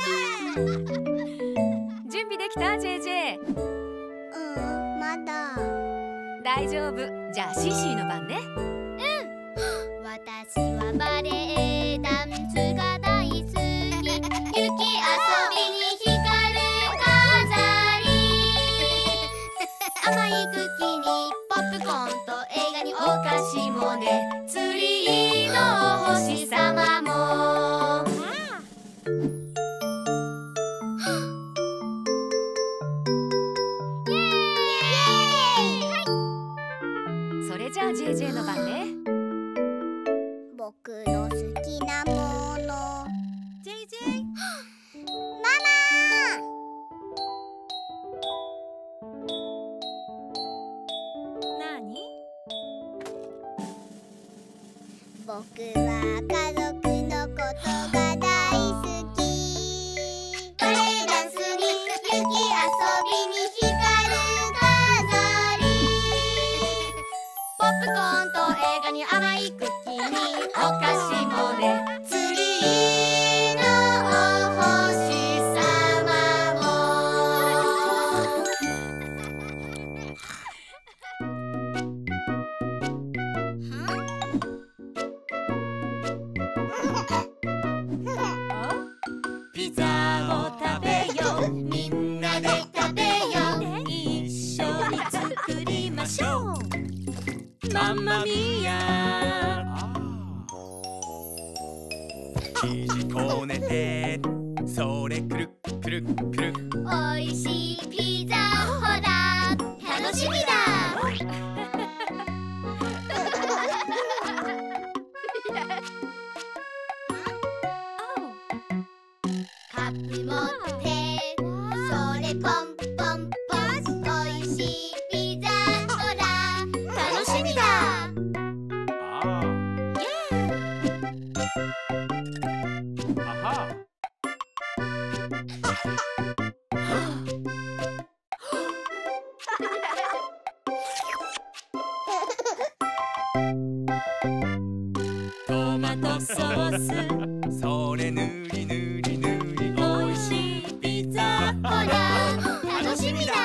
ー。
準備できた ジェイジェイ？
うん、まだ。
大丈夫。じゃあシーシーの番ね。
私はバレエダンスが大好き。雪遊びに光る飾り、甘いクッキーにポップコーンと映画にお菓子もね、ツリーのお星様も。イエーイ。
それじゃあ ジェイジェイ の番ね。
僕の好きなもの。 ジェイジェイ？ ママ。
なに？
僕は家族のことが大好き。バレエダンスに雪遊びに光る飾り、ポップコーンと映画に甘いクッキーにお菓子もね、ツリーのお星様も。
ピザを食べよう、みんなで食べよう、一緒に作りましょう。マンマミア。
生地こねてそれくるっくるっくるっ。
おいしいピザ、ほら楽しみだ。カップ持ってそれポンポンポン。おいしいピザ、ほら楽しみだ。
あ
イエーイ。
あ、あは。
トマトソース、
それぬりぬりぬり。
おいしいピザ、
ほら楽しみだ。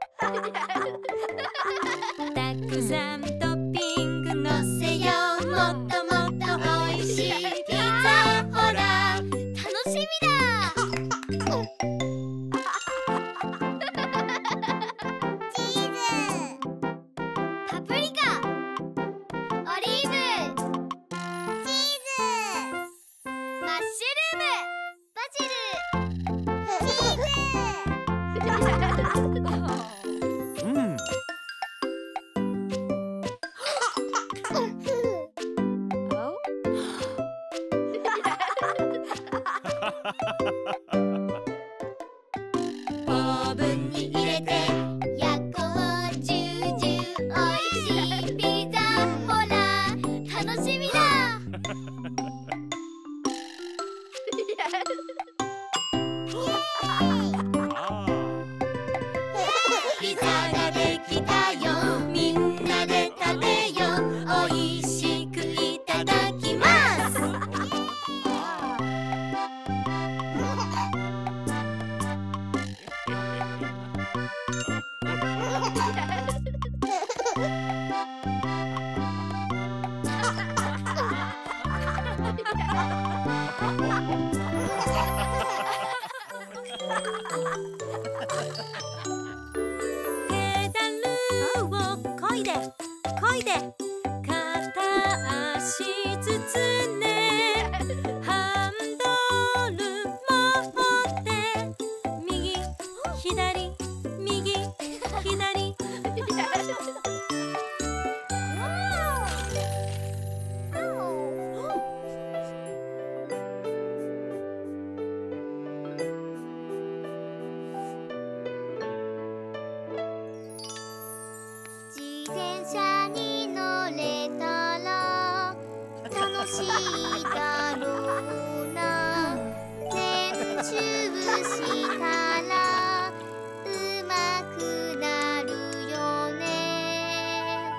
たくさんトッピングのせよう。も
オーブンに入れて焼こうジュージューおいしいピザほら楽しみだピザができたよみんなで食べよおいしくいただきます
ペダルをこいでこいで片足ずつねハンドル持って右左右左
自転車に乗れたら楽しいだろうな練習したらうまくなるよね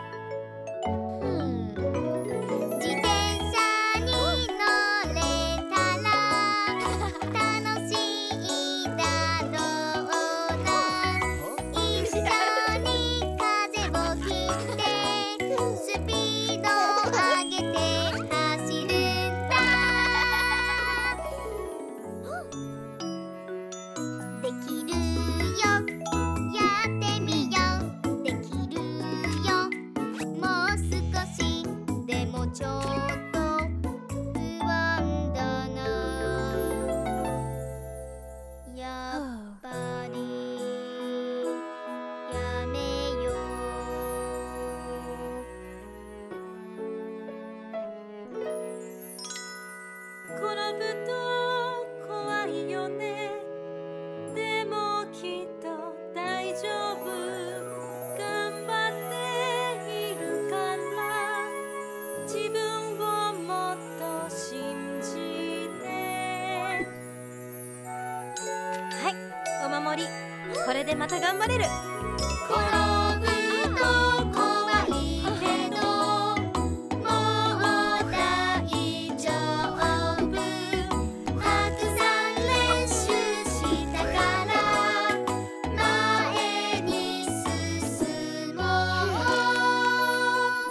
自転車に乗れたら楽しいだろうな一緒に風を切ってスピードを上げて走るんだできるよやってみようできるよもう少しでもちょっと不安だなやっぱりやめよ
転ぶと怖いよねでもきっと大丈夫頑張っているから自分をもっと信じてはいお守りこれでまた頑張れる
転ぶと怖いけどもう大丈夫たくさん練習したから前に進もう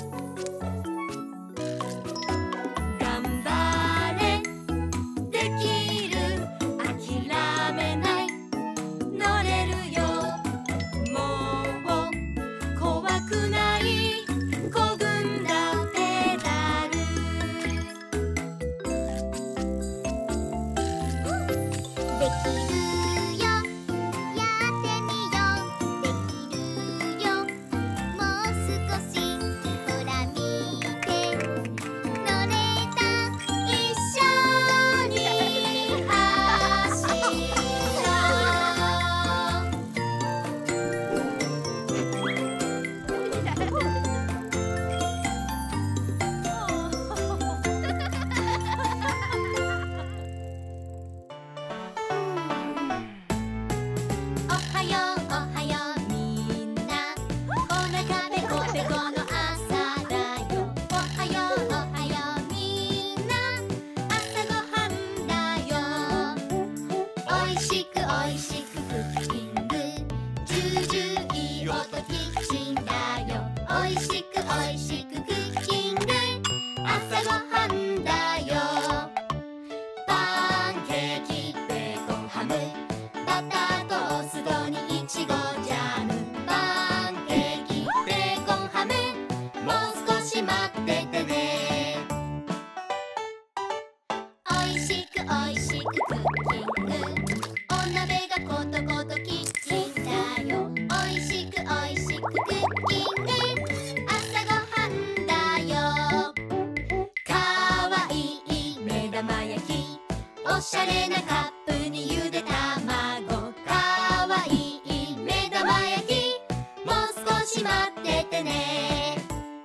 頑張れできる諦めない乗れるよもう怖くないこぐんだペダルできるよやってみようできるよもう少しほら見て乗れた一緒に走ろおはようおはようみんなおなかペコペコの朝だよおはようおはようみんな朝ごはんだよおいしくおいしくクッキングジュージューいい音キッチンだよおいしくおいしくクッキング朝ごはんだよパンケーキベーコンハムバタートーストにいちごジャムパンケーキベーコンハムもう少し待っててねおいしくおいしくクッキングお鍋がコトコトキッチンだおしゃれなカップにゆで卵、かわいい目玉焼き、もう少し待っててね。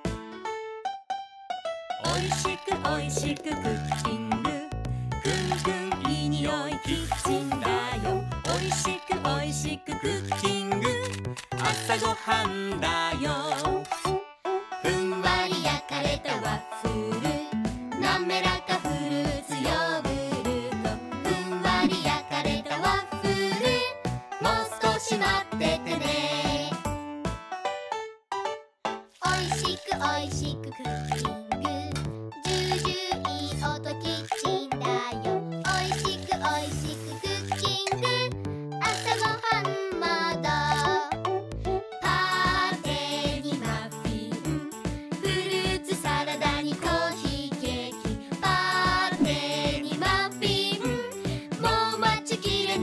おいしくおいしくクッキング、ぐんぐんいい匂いキッチンだよ。おいしくおいしくクッキング、朝ごはんだよ。
ふんわり焼かれたワッフル、なめらかフルーツヨーグルト。ふんわり焼かれたワッフル、もう少し待っててね。おいしくおいしくクッキング、ジュージューいい音キッチンだよ。おいしくおいしくクッキング、朝ごはんまだ。パテにマフィン、フルーツサラダにコーヒーケーキ。パテにマフィン、もう待ちきれない。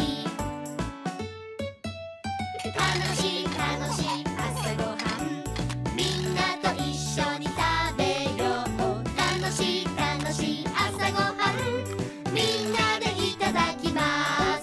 楽しい楽しい朝ごはん、みんなと一緒に食べよう。楽しい楽しい朝ごはん、みんなでいただきます。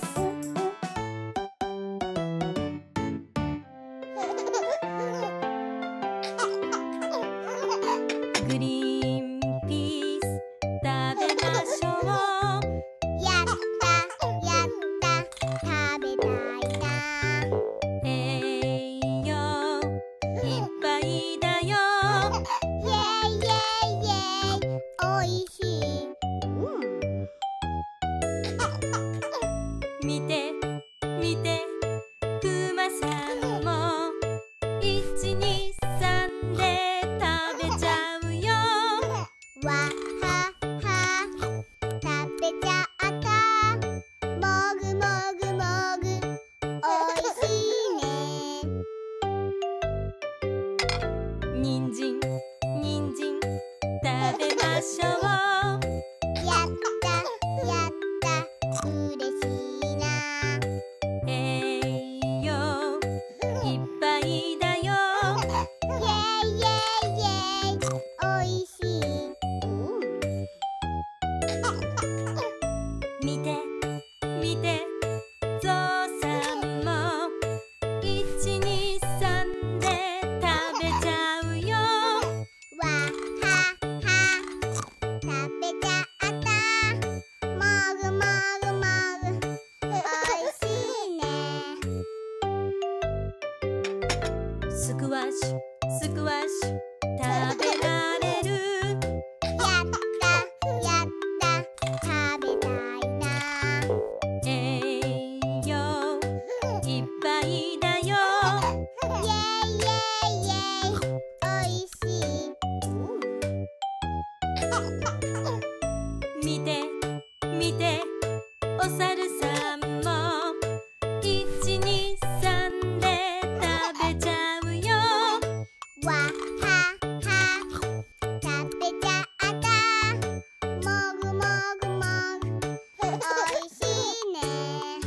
グリーンピース食べましょう。
やったやった食べたいな。
栄養いっぱいだよ。
イェイイェイイェイ、おいしい。
見て見てクマさんもいちにさんで食べちゃうよ。
わはは食べちゃった。もぐもぐもぐ、おいしいね。
にんじんにんじん食べましょう。
やったやったうれしいな。
栄養いっぱいだよ。
イェイイェイイェイ、おいしい。
見て見てゾウさんもいちにさんで食べちゃうよ。
わはは食べちゃった。もぐもぐもぐ、おいしいね。
スクワッシュスクワッシュ食べられる。
やったやった食べたいな。
栄養いっぱいだよ。
イェイイェイイェイ、おいしい。
見て見ておさるさんもいちにさんで食べちゃうよ。
わはは食べちゃった。もぐもぐもぐ、おいしいね。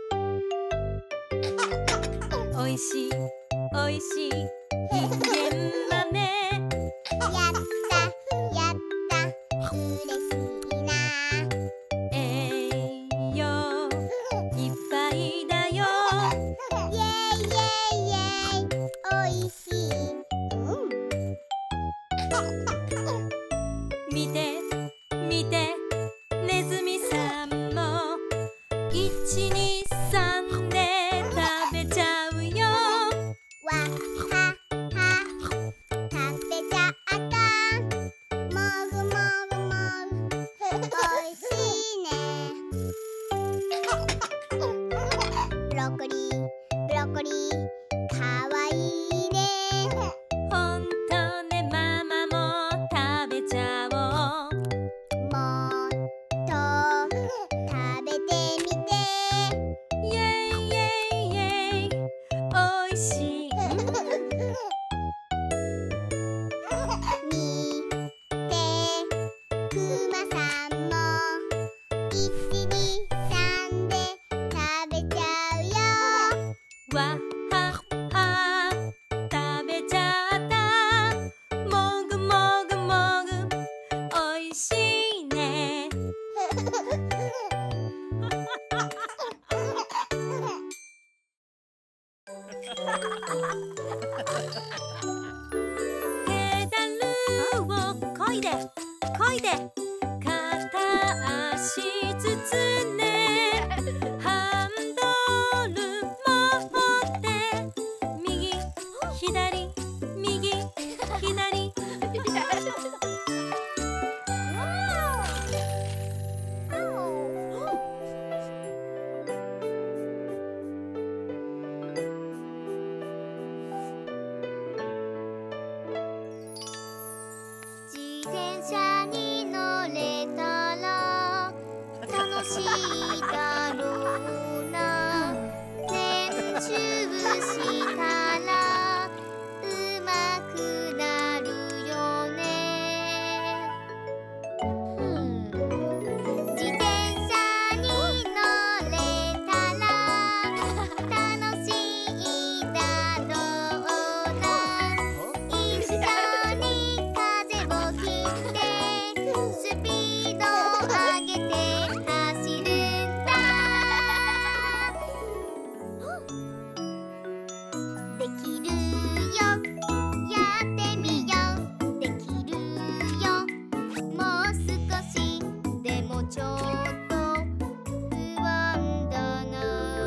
おいしいおいしいいんげん豆。
やったやったうれしいな。
栄養いっぱいだよ。
イェイイェイイェイ、おいしい。
見て見てネズミさんもいちにさんで食べちゃうよ。
わは
ペダルをこいでこいで片足ずつねハンドル持って右左右左
自転車に乗れたら楽しいだろうな。練習したらうまくなるよね。自転車に乗れたら楽しいだろうな。一緒に風を切ってスピードを上げて走るんだ。できるよ、やってみよう。できるよ、もう少しでもちょっと不安だな。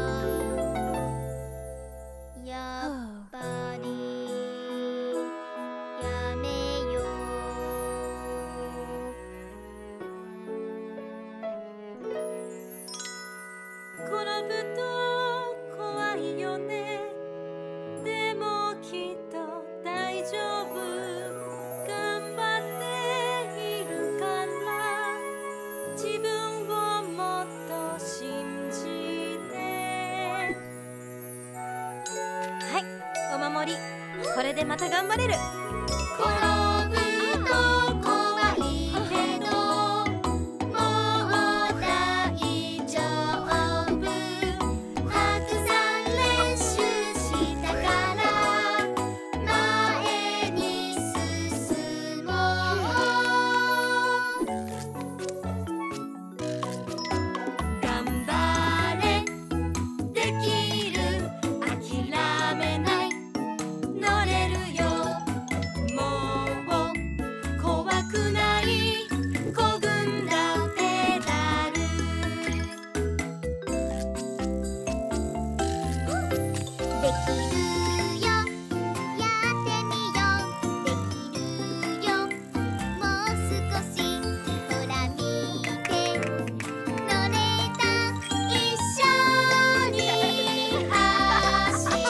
やっぱりやめよう。
転ぶと怖いよね。でもきっと大丈夫。頑張っているから自分をもっと信じて。はい、お守り。これでまた頑張れる。
転ぶと怖いけどもう大丈夫。たくさん練習したから前に進もう。
頑張れできる諦めない乗れるよもう怖くないこぐんだペダル
できるよ、やってみよう。できるよ、もう少しほら見て乗れた。一緒に走ろ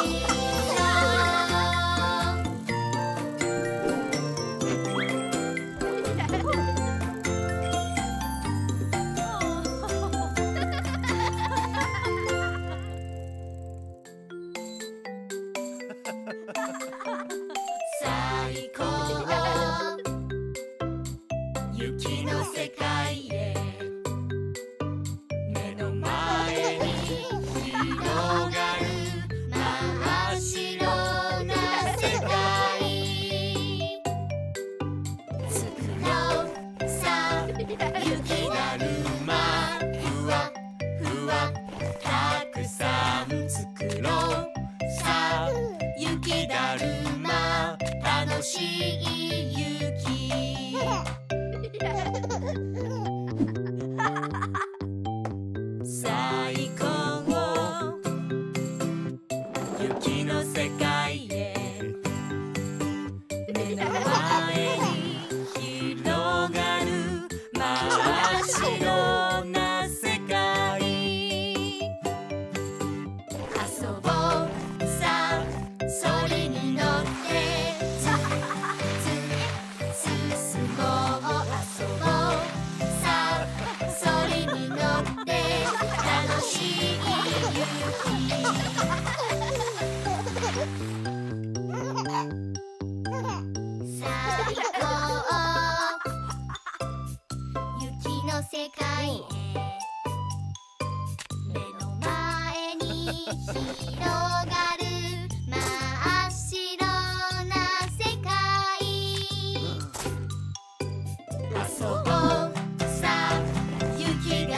最高雪の世界へ目の前に広がる真っ白な世界作ろうさ雪だるまふわふわたくさん作ろうさ雪だるま楽しい雪最高雪の世界へ目の前に広がる真っ白な世界遊ぼうさそれに乗ってつつ進もう遊ぼうさそれに乗って楽しい雪
最高雪の世界へ目の前に広がる真っ白な世界
遊ぼうさ雪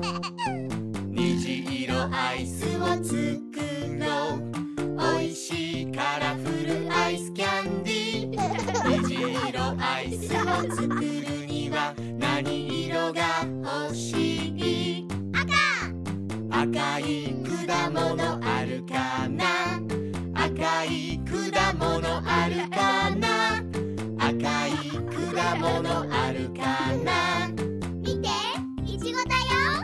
虹色アイスを作ろう。おいしいカラフルアイスキャンディー。虹色アイスを作るには何色が欲しい？赤。赤い果物あるかな？赤い果物あるかな？赤い果物あるかな？
見て、いちごだよ。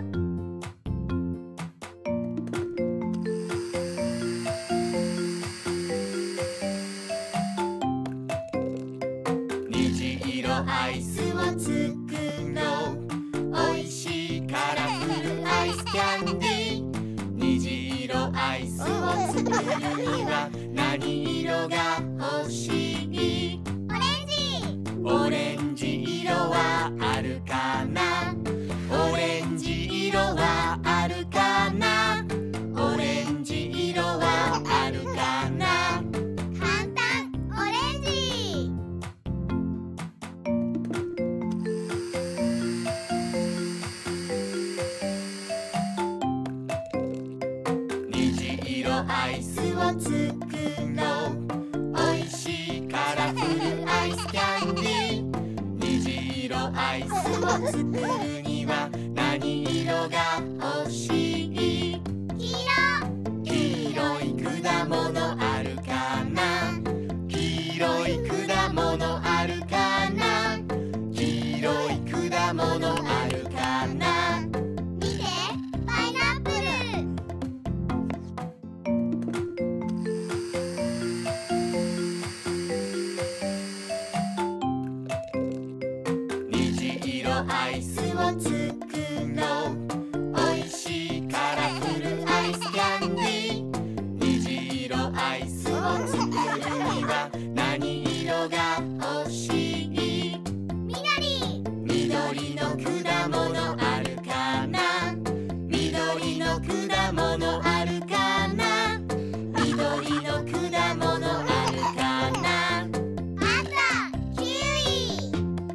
虹色アイスを作ろう。おいしいカラフルアイスキャンディー。虹色アイスを作るには何色が欲しい？オレンジ色はあるかな？オレンジ色はあるかな？オレンジ色はあるかな？
簡単、オレンジ。
虹色アイスを作ろう。おいしいカラフルアイスキャンディー。虹色アイスを作るには何色が欲しい？
黄色。
黄色い果物あるかな？黄色い果物あるかな？黄色い果物あるかな？
見て、パイナップル。
虹色アイスを作ろう。おいしいカラフルアイスキャンディー。虹色アイスを作るには何色が欲しい？
緑。
緑の果物あるかな？緑の果物あるかな？緑の果物あるかな？
あった、キウイ。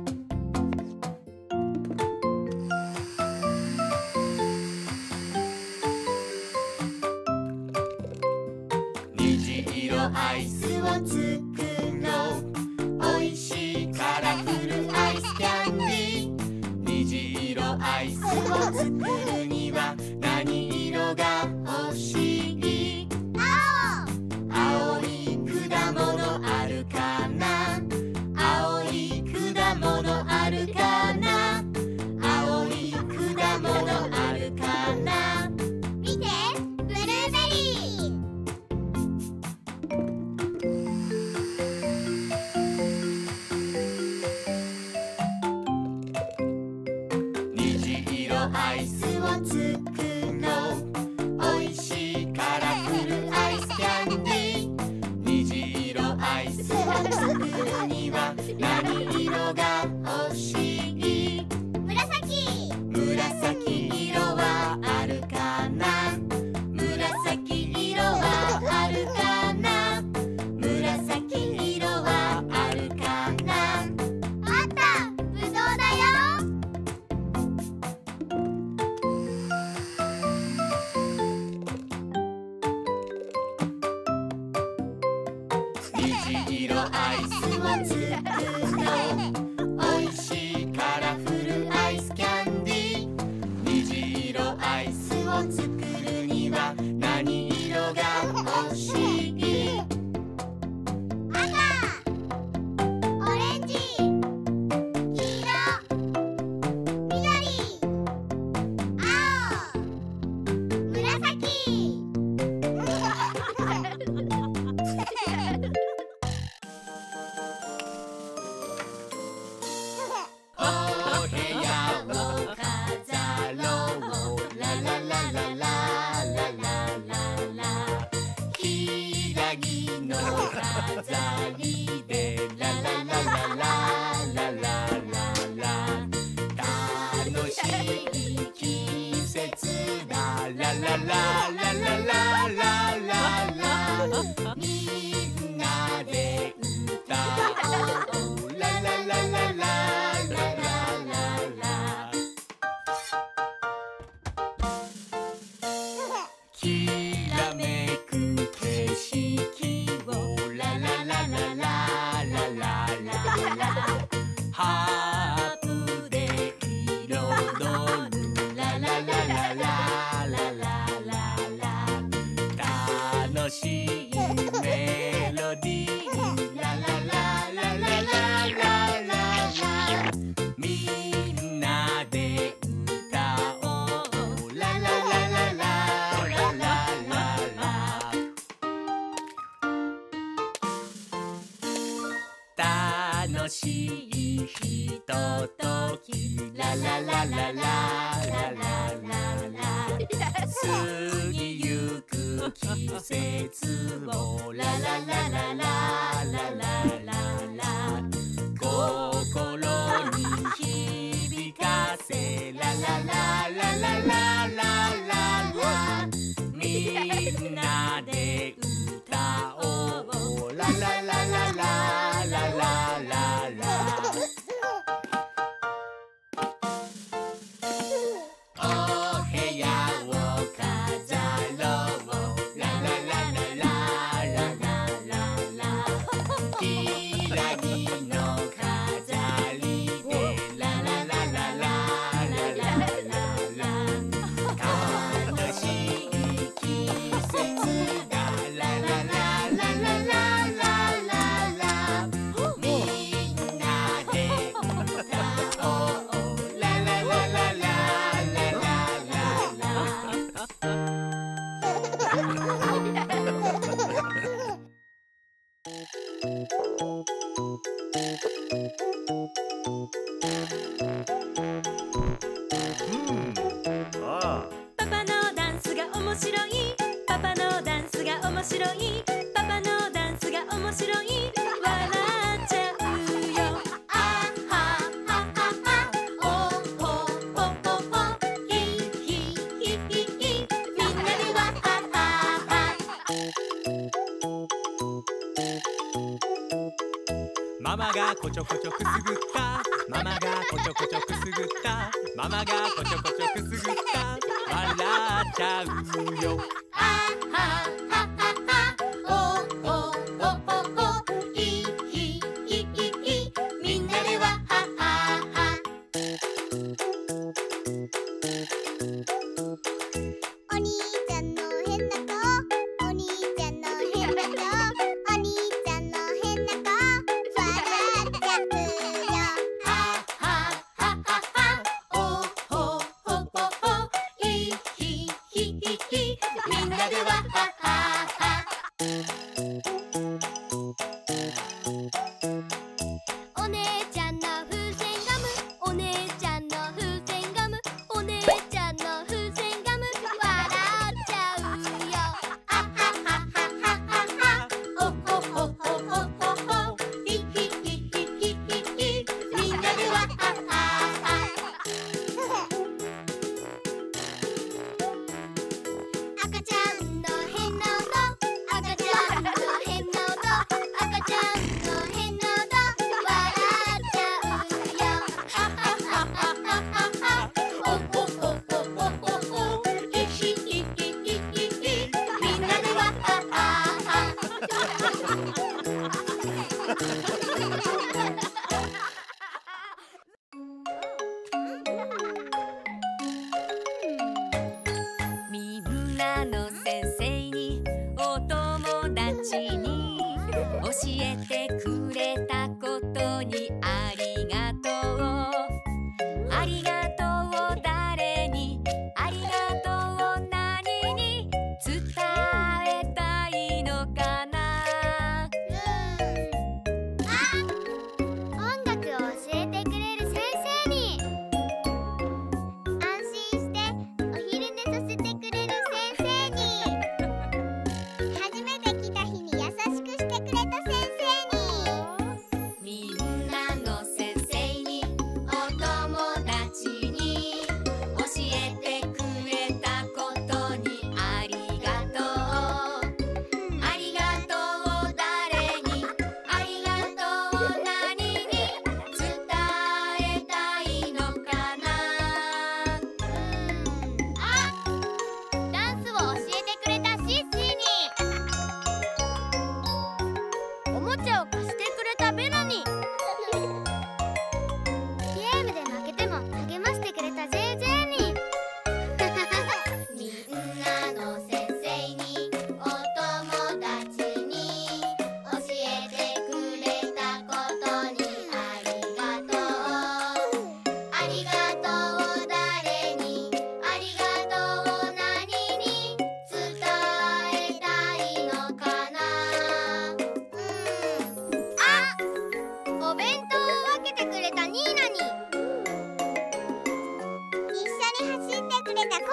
虹色アイスを作ろう。おいしいカラフルアイスキャンディー。虹色アイスを作るには何色が欲しい？青。青い果物あるかな？青い果物あるかな？青い果物あるかな？
見て、ブルーベリー。
虹色アイスを作ろう。おいしいカラフルアイスキャンディー。虹色アイスを作るには何色が欲しい？
紫。
紫色はあるかな？紫色はあるかな？紫色はあるかな？
あった、ぶどうだよ。
虹色アイスを作ろう。おいしいカラフルアイスキャンディー。虹色アイスを作るには何色が欲しい？
赤。オレンジ。黄色。緑。青。紫。
お部屋を飾ろう。ラララララララララ。ひらぎの飾りでラララララララララ。楽しい季節だラララララララララ。みんなで歌おうラララララララララ。
楽しいひとときラララララララララ過ぎゆく季節をララララララララ心に響かせララララララララみんなで歌おうラララララララララお部屋を飾ろうララララララララひらぎの飾りでララララララララ楽しい季節だララララララララみんなで歌おうラララララララ
パパのダンスが面白いパパのダンスが面白いパパのダンスが面白い笑っちゃうよあははははおほほほほひひひひひみんなでわははは
ママがこちょこちょくすぐったママがこちょこちょくすぐったママがこちょこちょくすぐった笑っちゃうよ
あははははおほほほほひひひひひみんなでわははは
お兄ちゃんの変な顔お兄ちゃんの変な顔お兄ちゃんの変な顔笑っちゃうよ
はははははおほほほほひひひひひみんなでわはははお姉ちゃんの風船ガムお姉ちゃんの風船ガムお姉ちゃんの風船ガム笑っちゃうよあはははははおほほほほほほひひひひひひひみんなでわははは赤ちゃんの変な音赤ちゃんの変な音赤ちゃんの変な音笑っちゃうよははははははおほほほほほほひひひひひひひみんなでわはははみんなの先生にお友達に教えてくれたことにありがとうありがとう誰にありがとう何に伝えたいのかな
音楽を教えてくれる先生に安心してお昼寝させてくれる先生に初めて来た日に優しくしてくれた先生に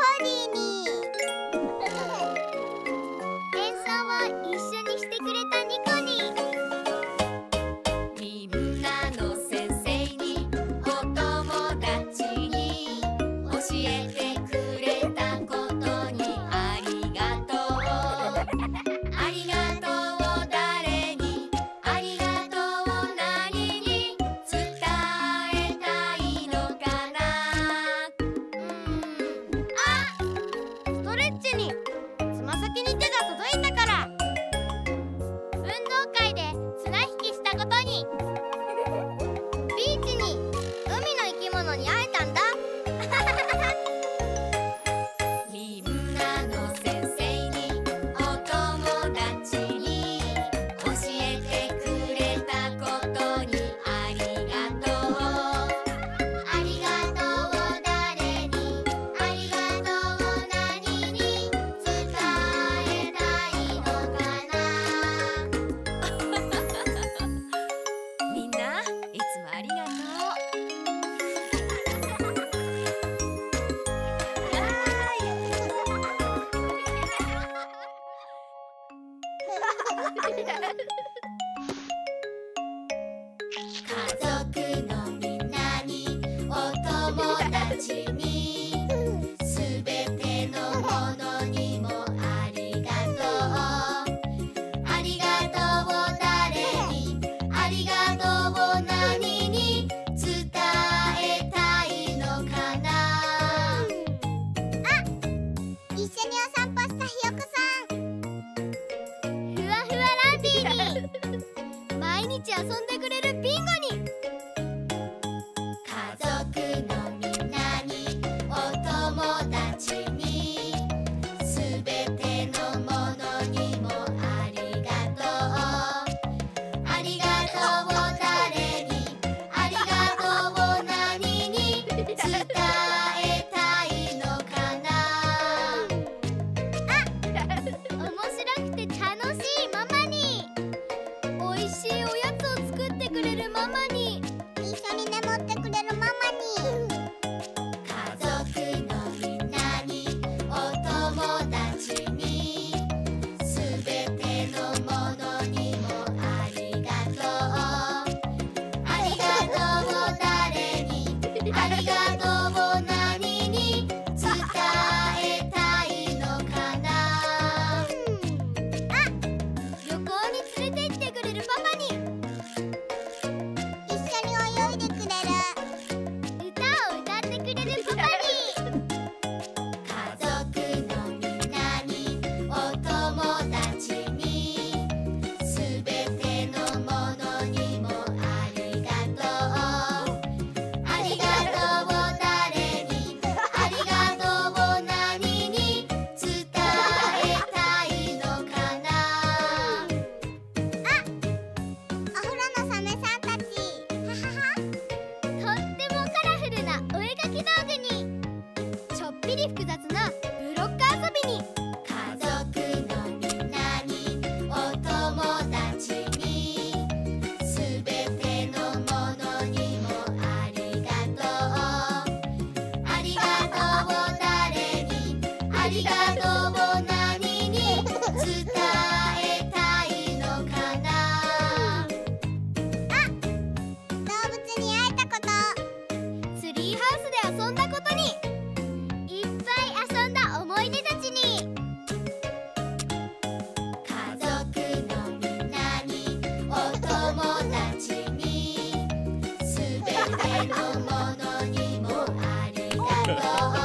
ディに演奏を一緒にしてくれたニコに
みんなの先生にお友達に教えてくれたことにありがとうありがとう誰にありがとう何に伝えたいのかな。
ストレッチにつま先に手が届いたから運動会で綱引きしたことにビーチに海の生き物に会えたんだ
みんなの先生にお友達に教えてくれたことにありがとう
ありがとう誰にありがとう何に伝えたいのかな
みんないつもありがとう。
家族のみんなにお友達にすべてのものにもありがとうありがとう誰にありがとう何に伝えたいのかなあ、一緒にお散歩したひよこさんふわふわランディに毎日遊んでくれるビンゴに家族のみんなにお友達にすべてのものにもありがとうありがとう誰にありがとう何に伝えたいのかなあ、面白くて楽しいママにおいしいおやつを作ってくれるママに一緒に眠ってくれるママに家族のみんなにお友達にすべてのものにもありがとうありがとう誰にありがとう何に伝えたいのかなあ、旅行に連れて行ってくれるパパに一緒に泳いでくれる歌を歌ってくれるパパに家族のみんなにお友達にすべてのものにもありがとうありがとう誰にありがとう何に伝えたいのかなあ、お風呂のサメさんたちはははとってもカラフルなお絵かき道具にちょっぴり複雑なブロック遊びに家族のみんなにお友達にすべてのものにもありがとうありがとう誰にありがとう何に伝えたいのかなあ、動物に会えたことツリーハウスで遊んだことにいっぱい遊んだ思い出たちに家族のみんなにお友達にすべてのものにもありがとう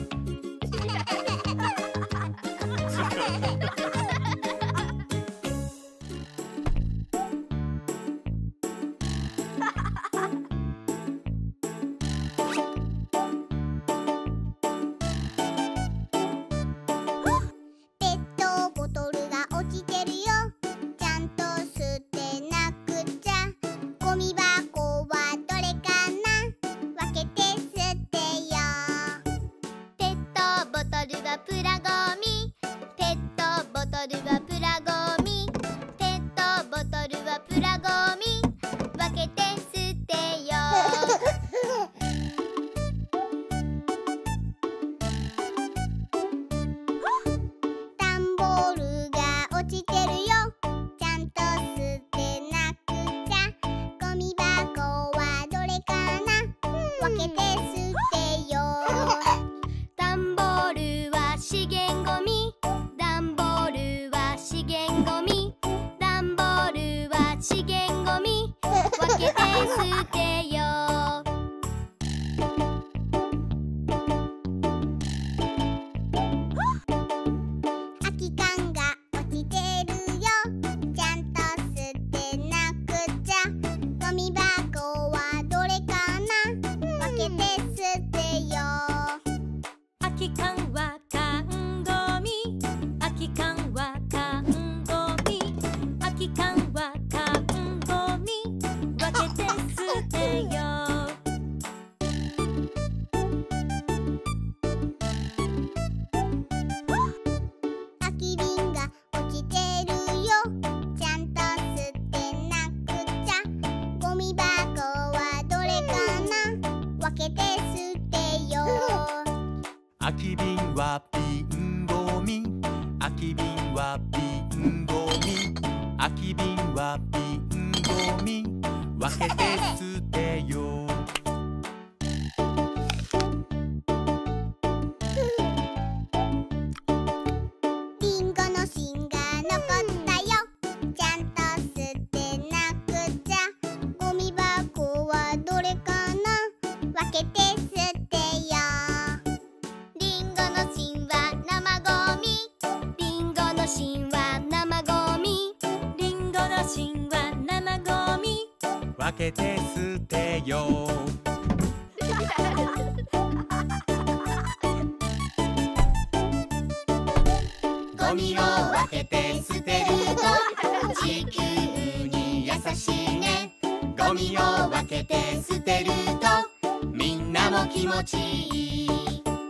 ペットボトルが落ちてるよちゃんと捨てなくちゃゴミ箱はどれかな分けて捨てよペットボトルはプラゴミペットボトルはプラゴミペットボトルはプラゴミ分けて捨てよ資源ゴミ、ダンボールは資源ゴミ、ダンボールは資源ゴミ、分けて捨てよう。空き缶が落ちてるよ、ちゃんと捨てなくちゃ。ゴミ箱はどれかな、分けて捨てよう。
空き缶は缶ゴミ、空き缶は缶ゴミ、空き缶は缶ゴミ、分けて捨てよう。
空き瓶が落ちてるよ、ちゃんと捨てなくちゃ。ゴミ箱はどれかな、分けて捨てよう。
空き瓶は瓶ゴミ、空き瓶は瓶ゴミ、空き瓶は瓶ゴミ、分けて捨てよう。
リンゴの芯が残ったよ、ちゃんと捨てなくちゃ。ゴミ箱はどれかな、分けて捨てよう。リンゴの芯は生ゴミ、リンゴの芯は生ゴミ、
リンゴの芯は生ゴミ、
分けて捨てよう。
ゴミを分けて捨てると地球に優しいね。ゴミを分けて捨てるとみんなも気持ちいい。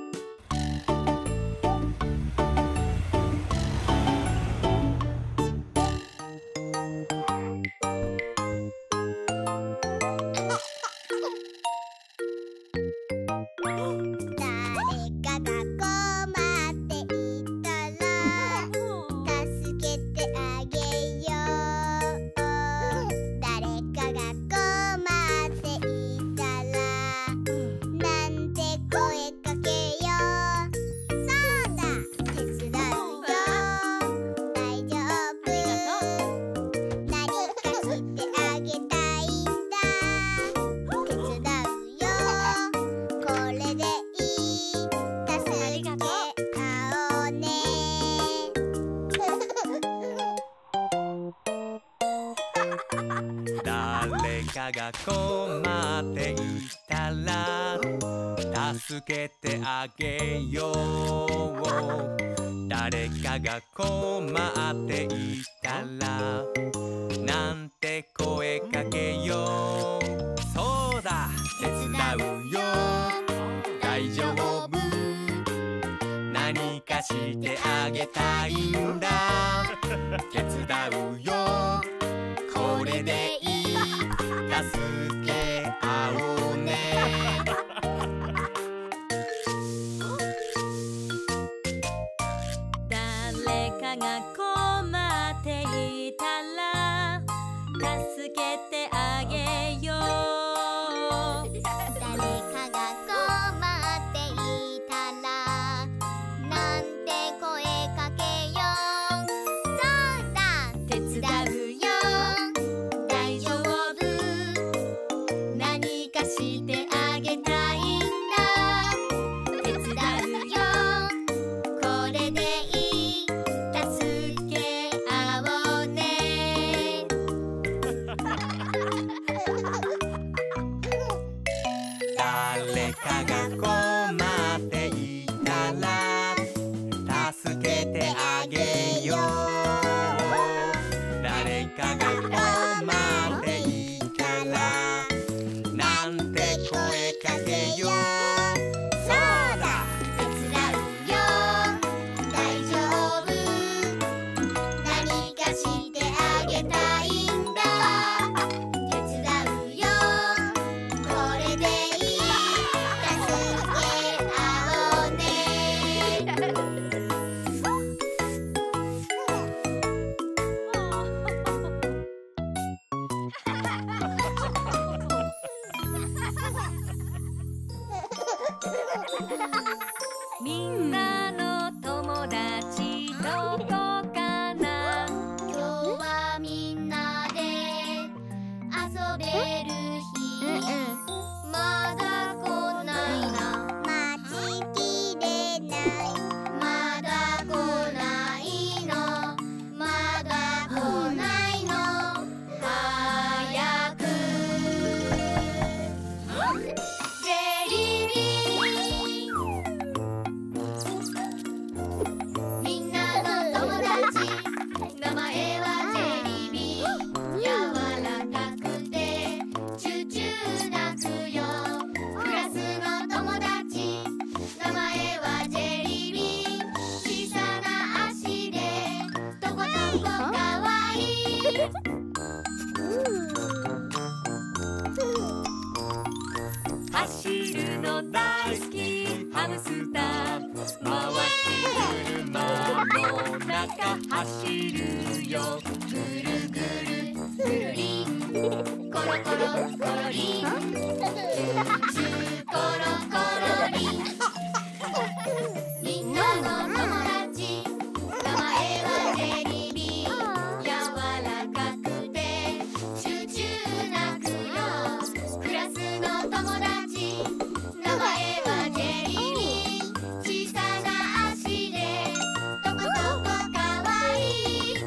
誰かが困っていたら助けてあげよう。誰かが困っていたらなんて声かけよう。そうだ、手伝うよ。大丈夫。何かしてあげたいんだ。手伝うよ。これでいい。助け合おうね。
誰かが困っていたら助けてあげよう。誰かが困っていたらなんて声かけよう。そうだ、手伝うよ。大丈夫。何かしてあげたいんだ。手伝うよ。これでいい。助け合おうね。
誰かが困っていたら助けてあげよう。
誰かが困っていたらなんて声かけよう。そうだ、手伝うよ。大丈夫。何かしてあげたいんだ。手伝うよ。これでいい。助け合おうね。
誰かが困っていたら助けてあげよう。誰かが困っていたらなんて声かけよう。そうだ、
手伝うよ。大丈夫。何かしてあげたいんだ。手伝うよ。これでいい。助け合おうね。
中走るよ。
ぐるぐるぐるりんコロコロコロリンチューコロコロリンみんなの友達名前はジェリービーン柔らかくてチューチュー鳴くよクラスの友達名前はジェリービーン小さな足でとことこかわいい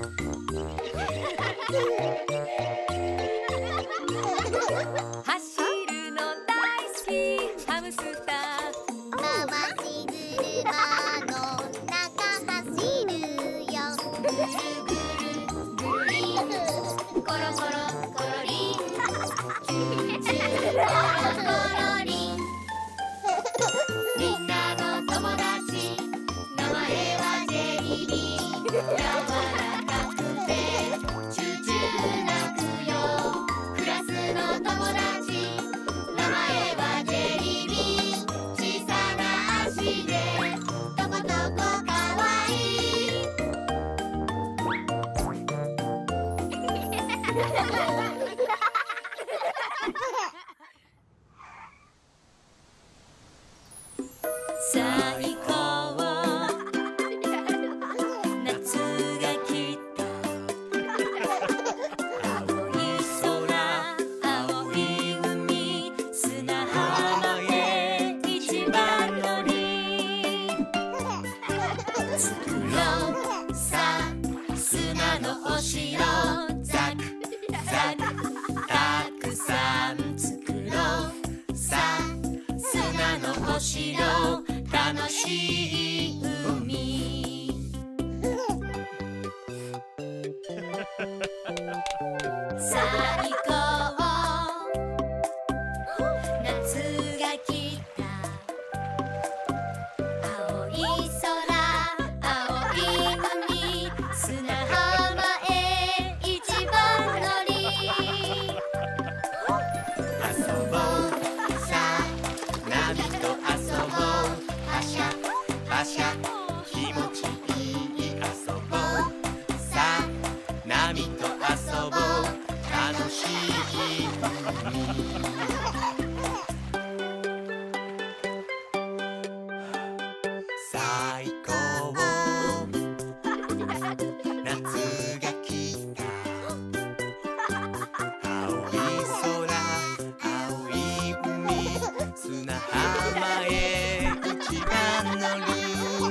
走るの大好きハムスター
ママしずるまの中走るよぐるぐるぐるりんコロコロコロリンチューチューコロコロリンみんなの友達名前はジェリービーン柔らかくてチューチュー鳴くよクラスの友達名前はジェリービーン小さな足でとことこかわいい
最高夏が来た青い空青い海砂浜へ一番乗り作ろうさ砂のお城ザクザクたくさん作ろうさ砂のお城楽しい海最高夏が来た青い空青い海砂浜へ一番乗り
遊ぼうさ波と遊ぼうはしゃはしゃ気持ちいい遊ぼうさ波と遊ぼう楽しい海最高夏が来た青い空青い海砂浜へ一番乗り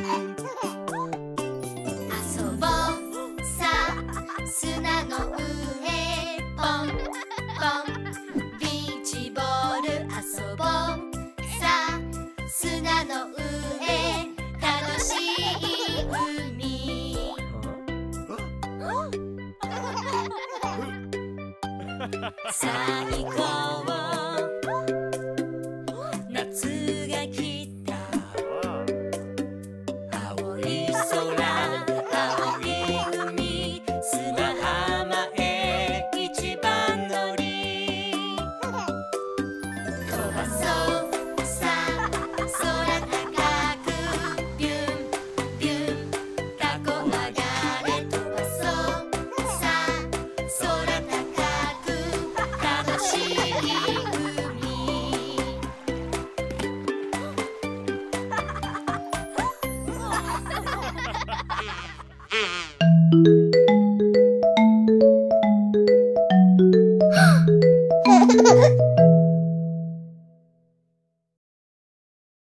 遊ぼうさ砂の上ポンポンビーチボール遊ぼうさ砂の上楽しい海
最高